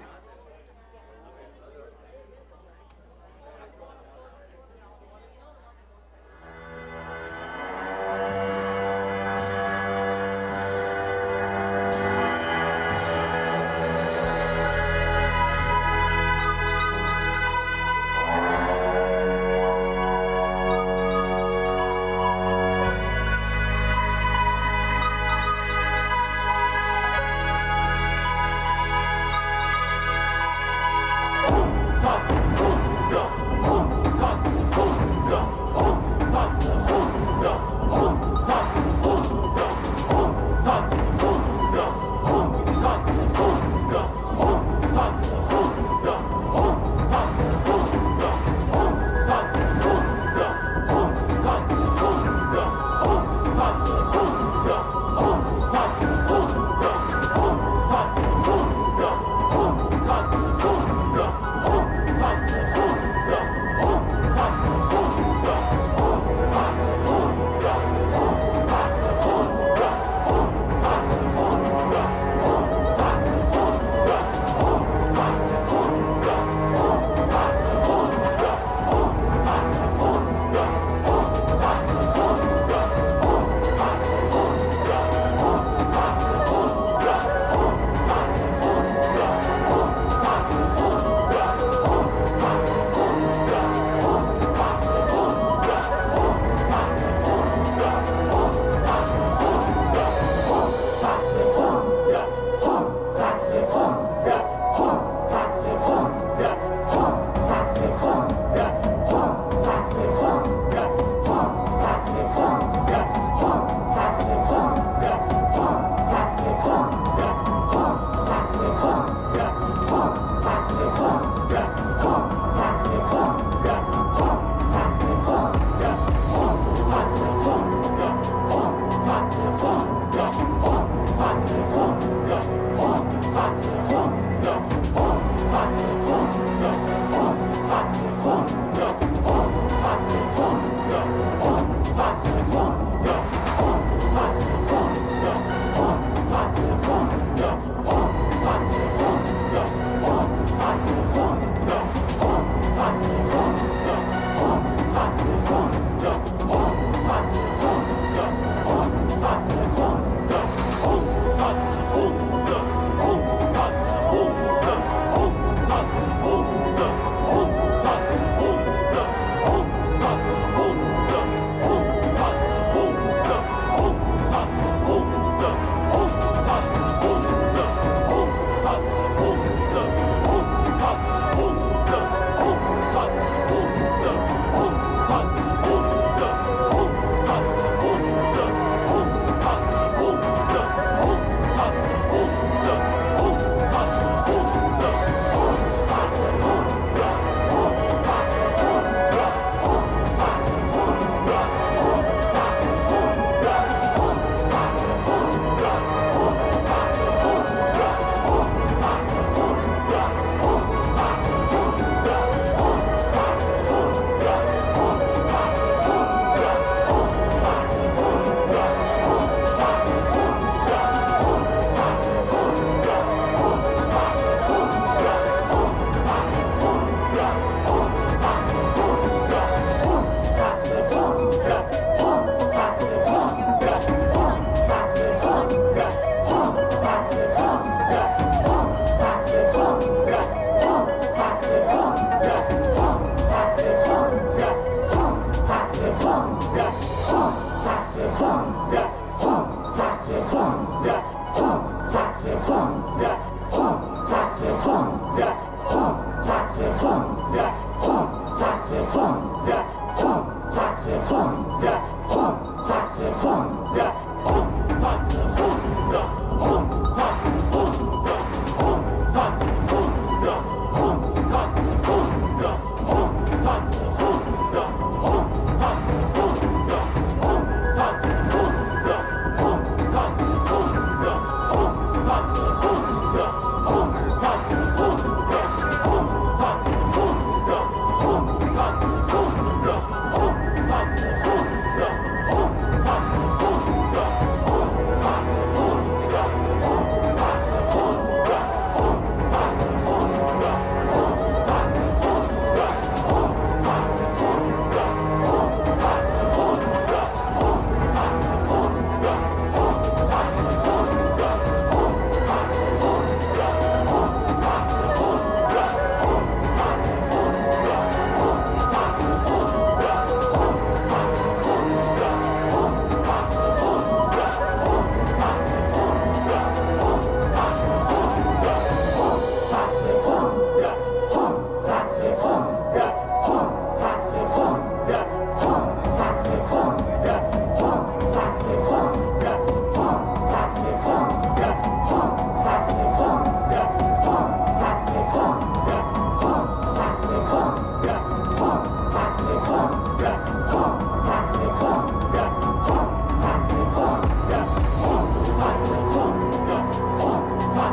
嗡，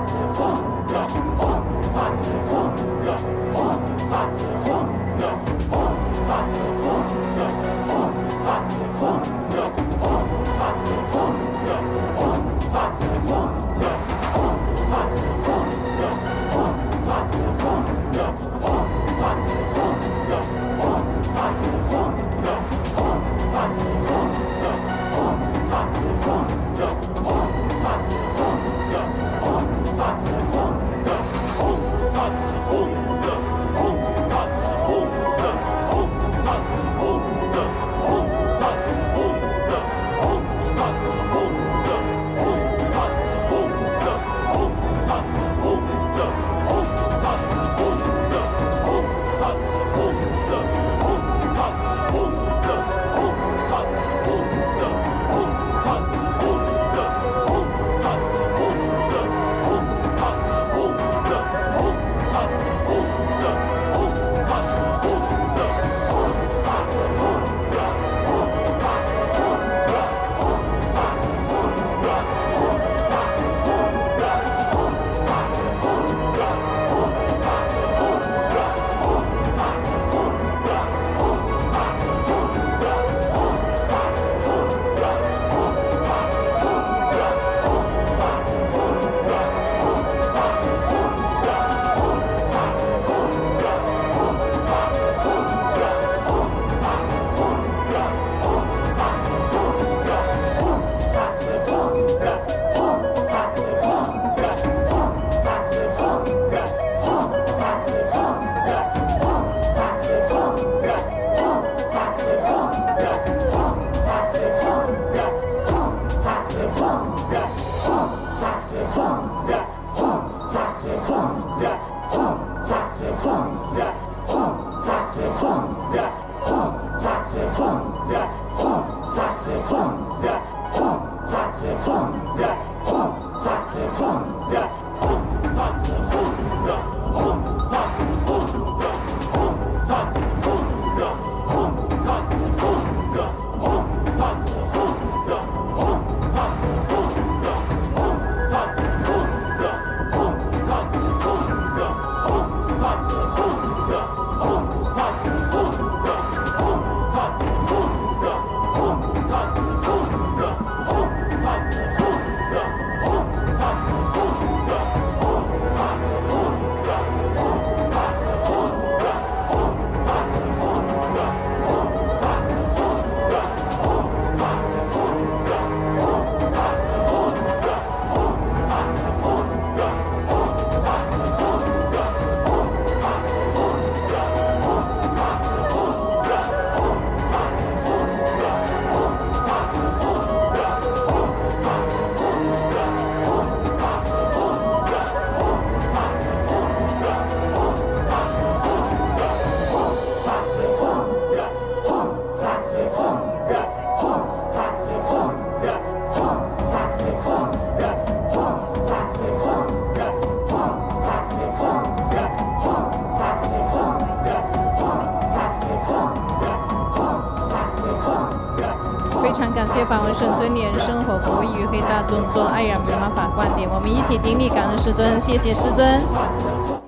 非常感谢法文圣尊莲生活服务与会大众做爱染弥玛法观点，我们一起顶礼感恩师尊，谢谢师尊。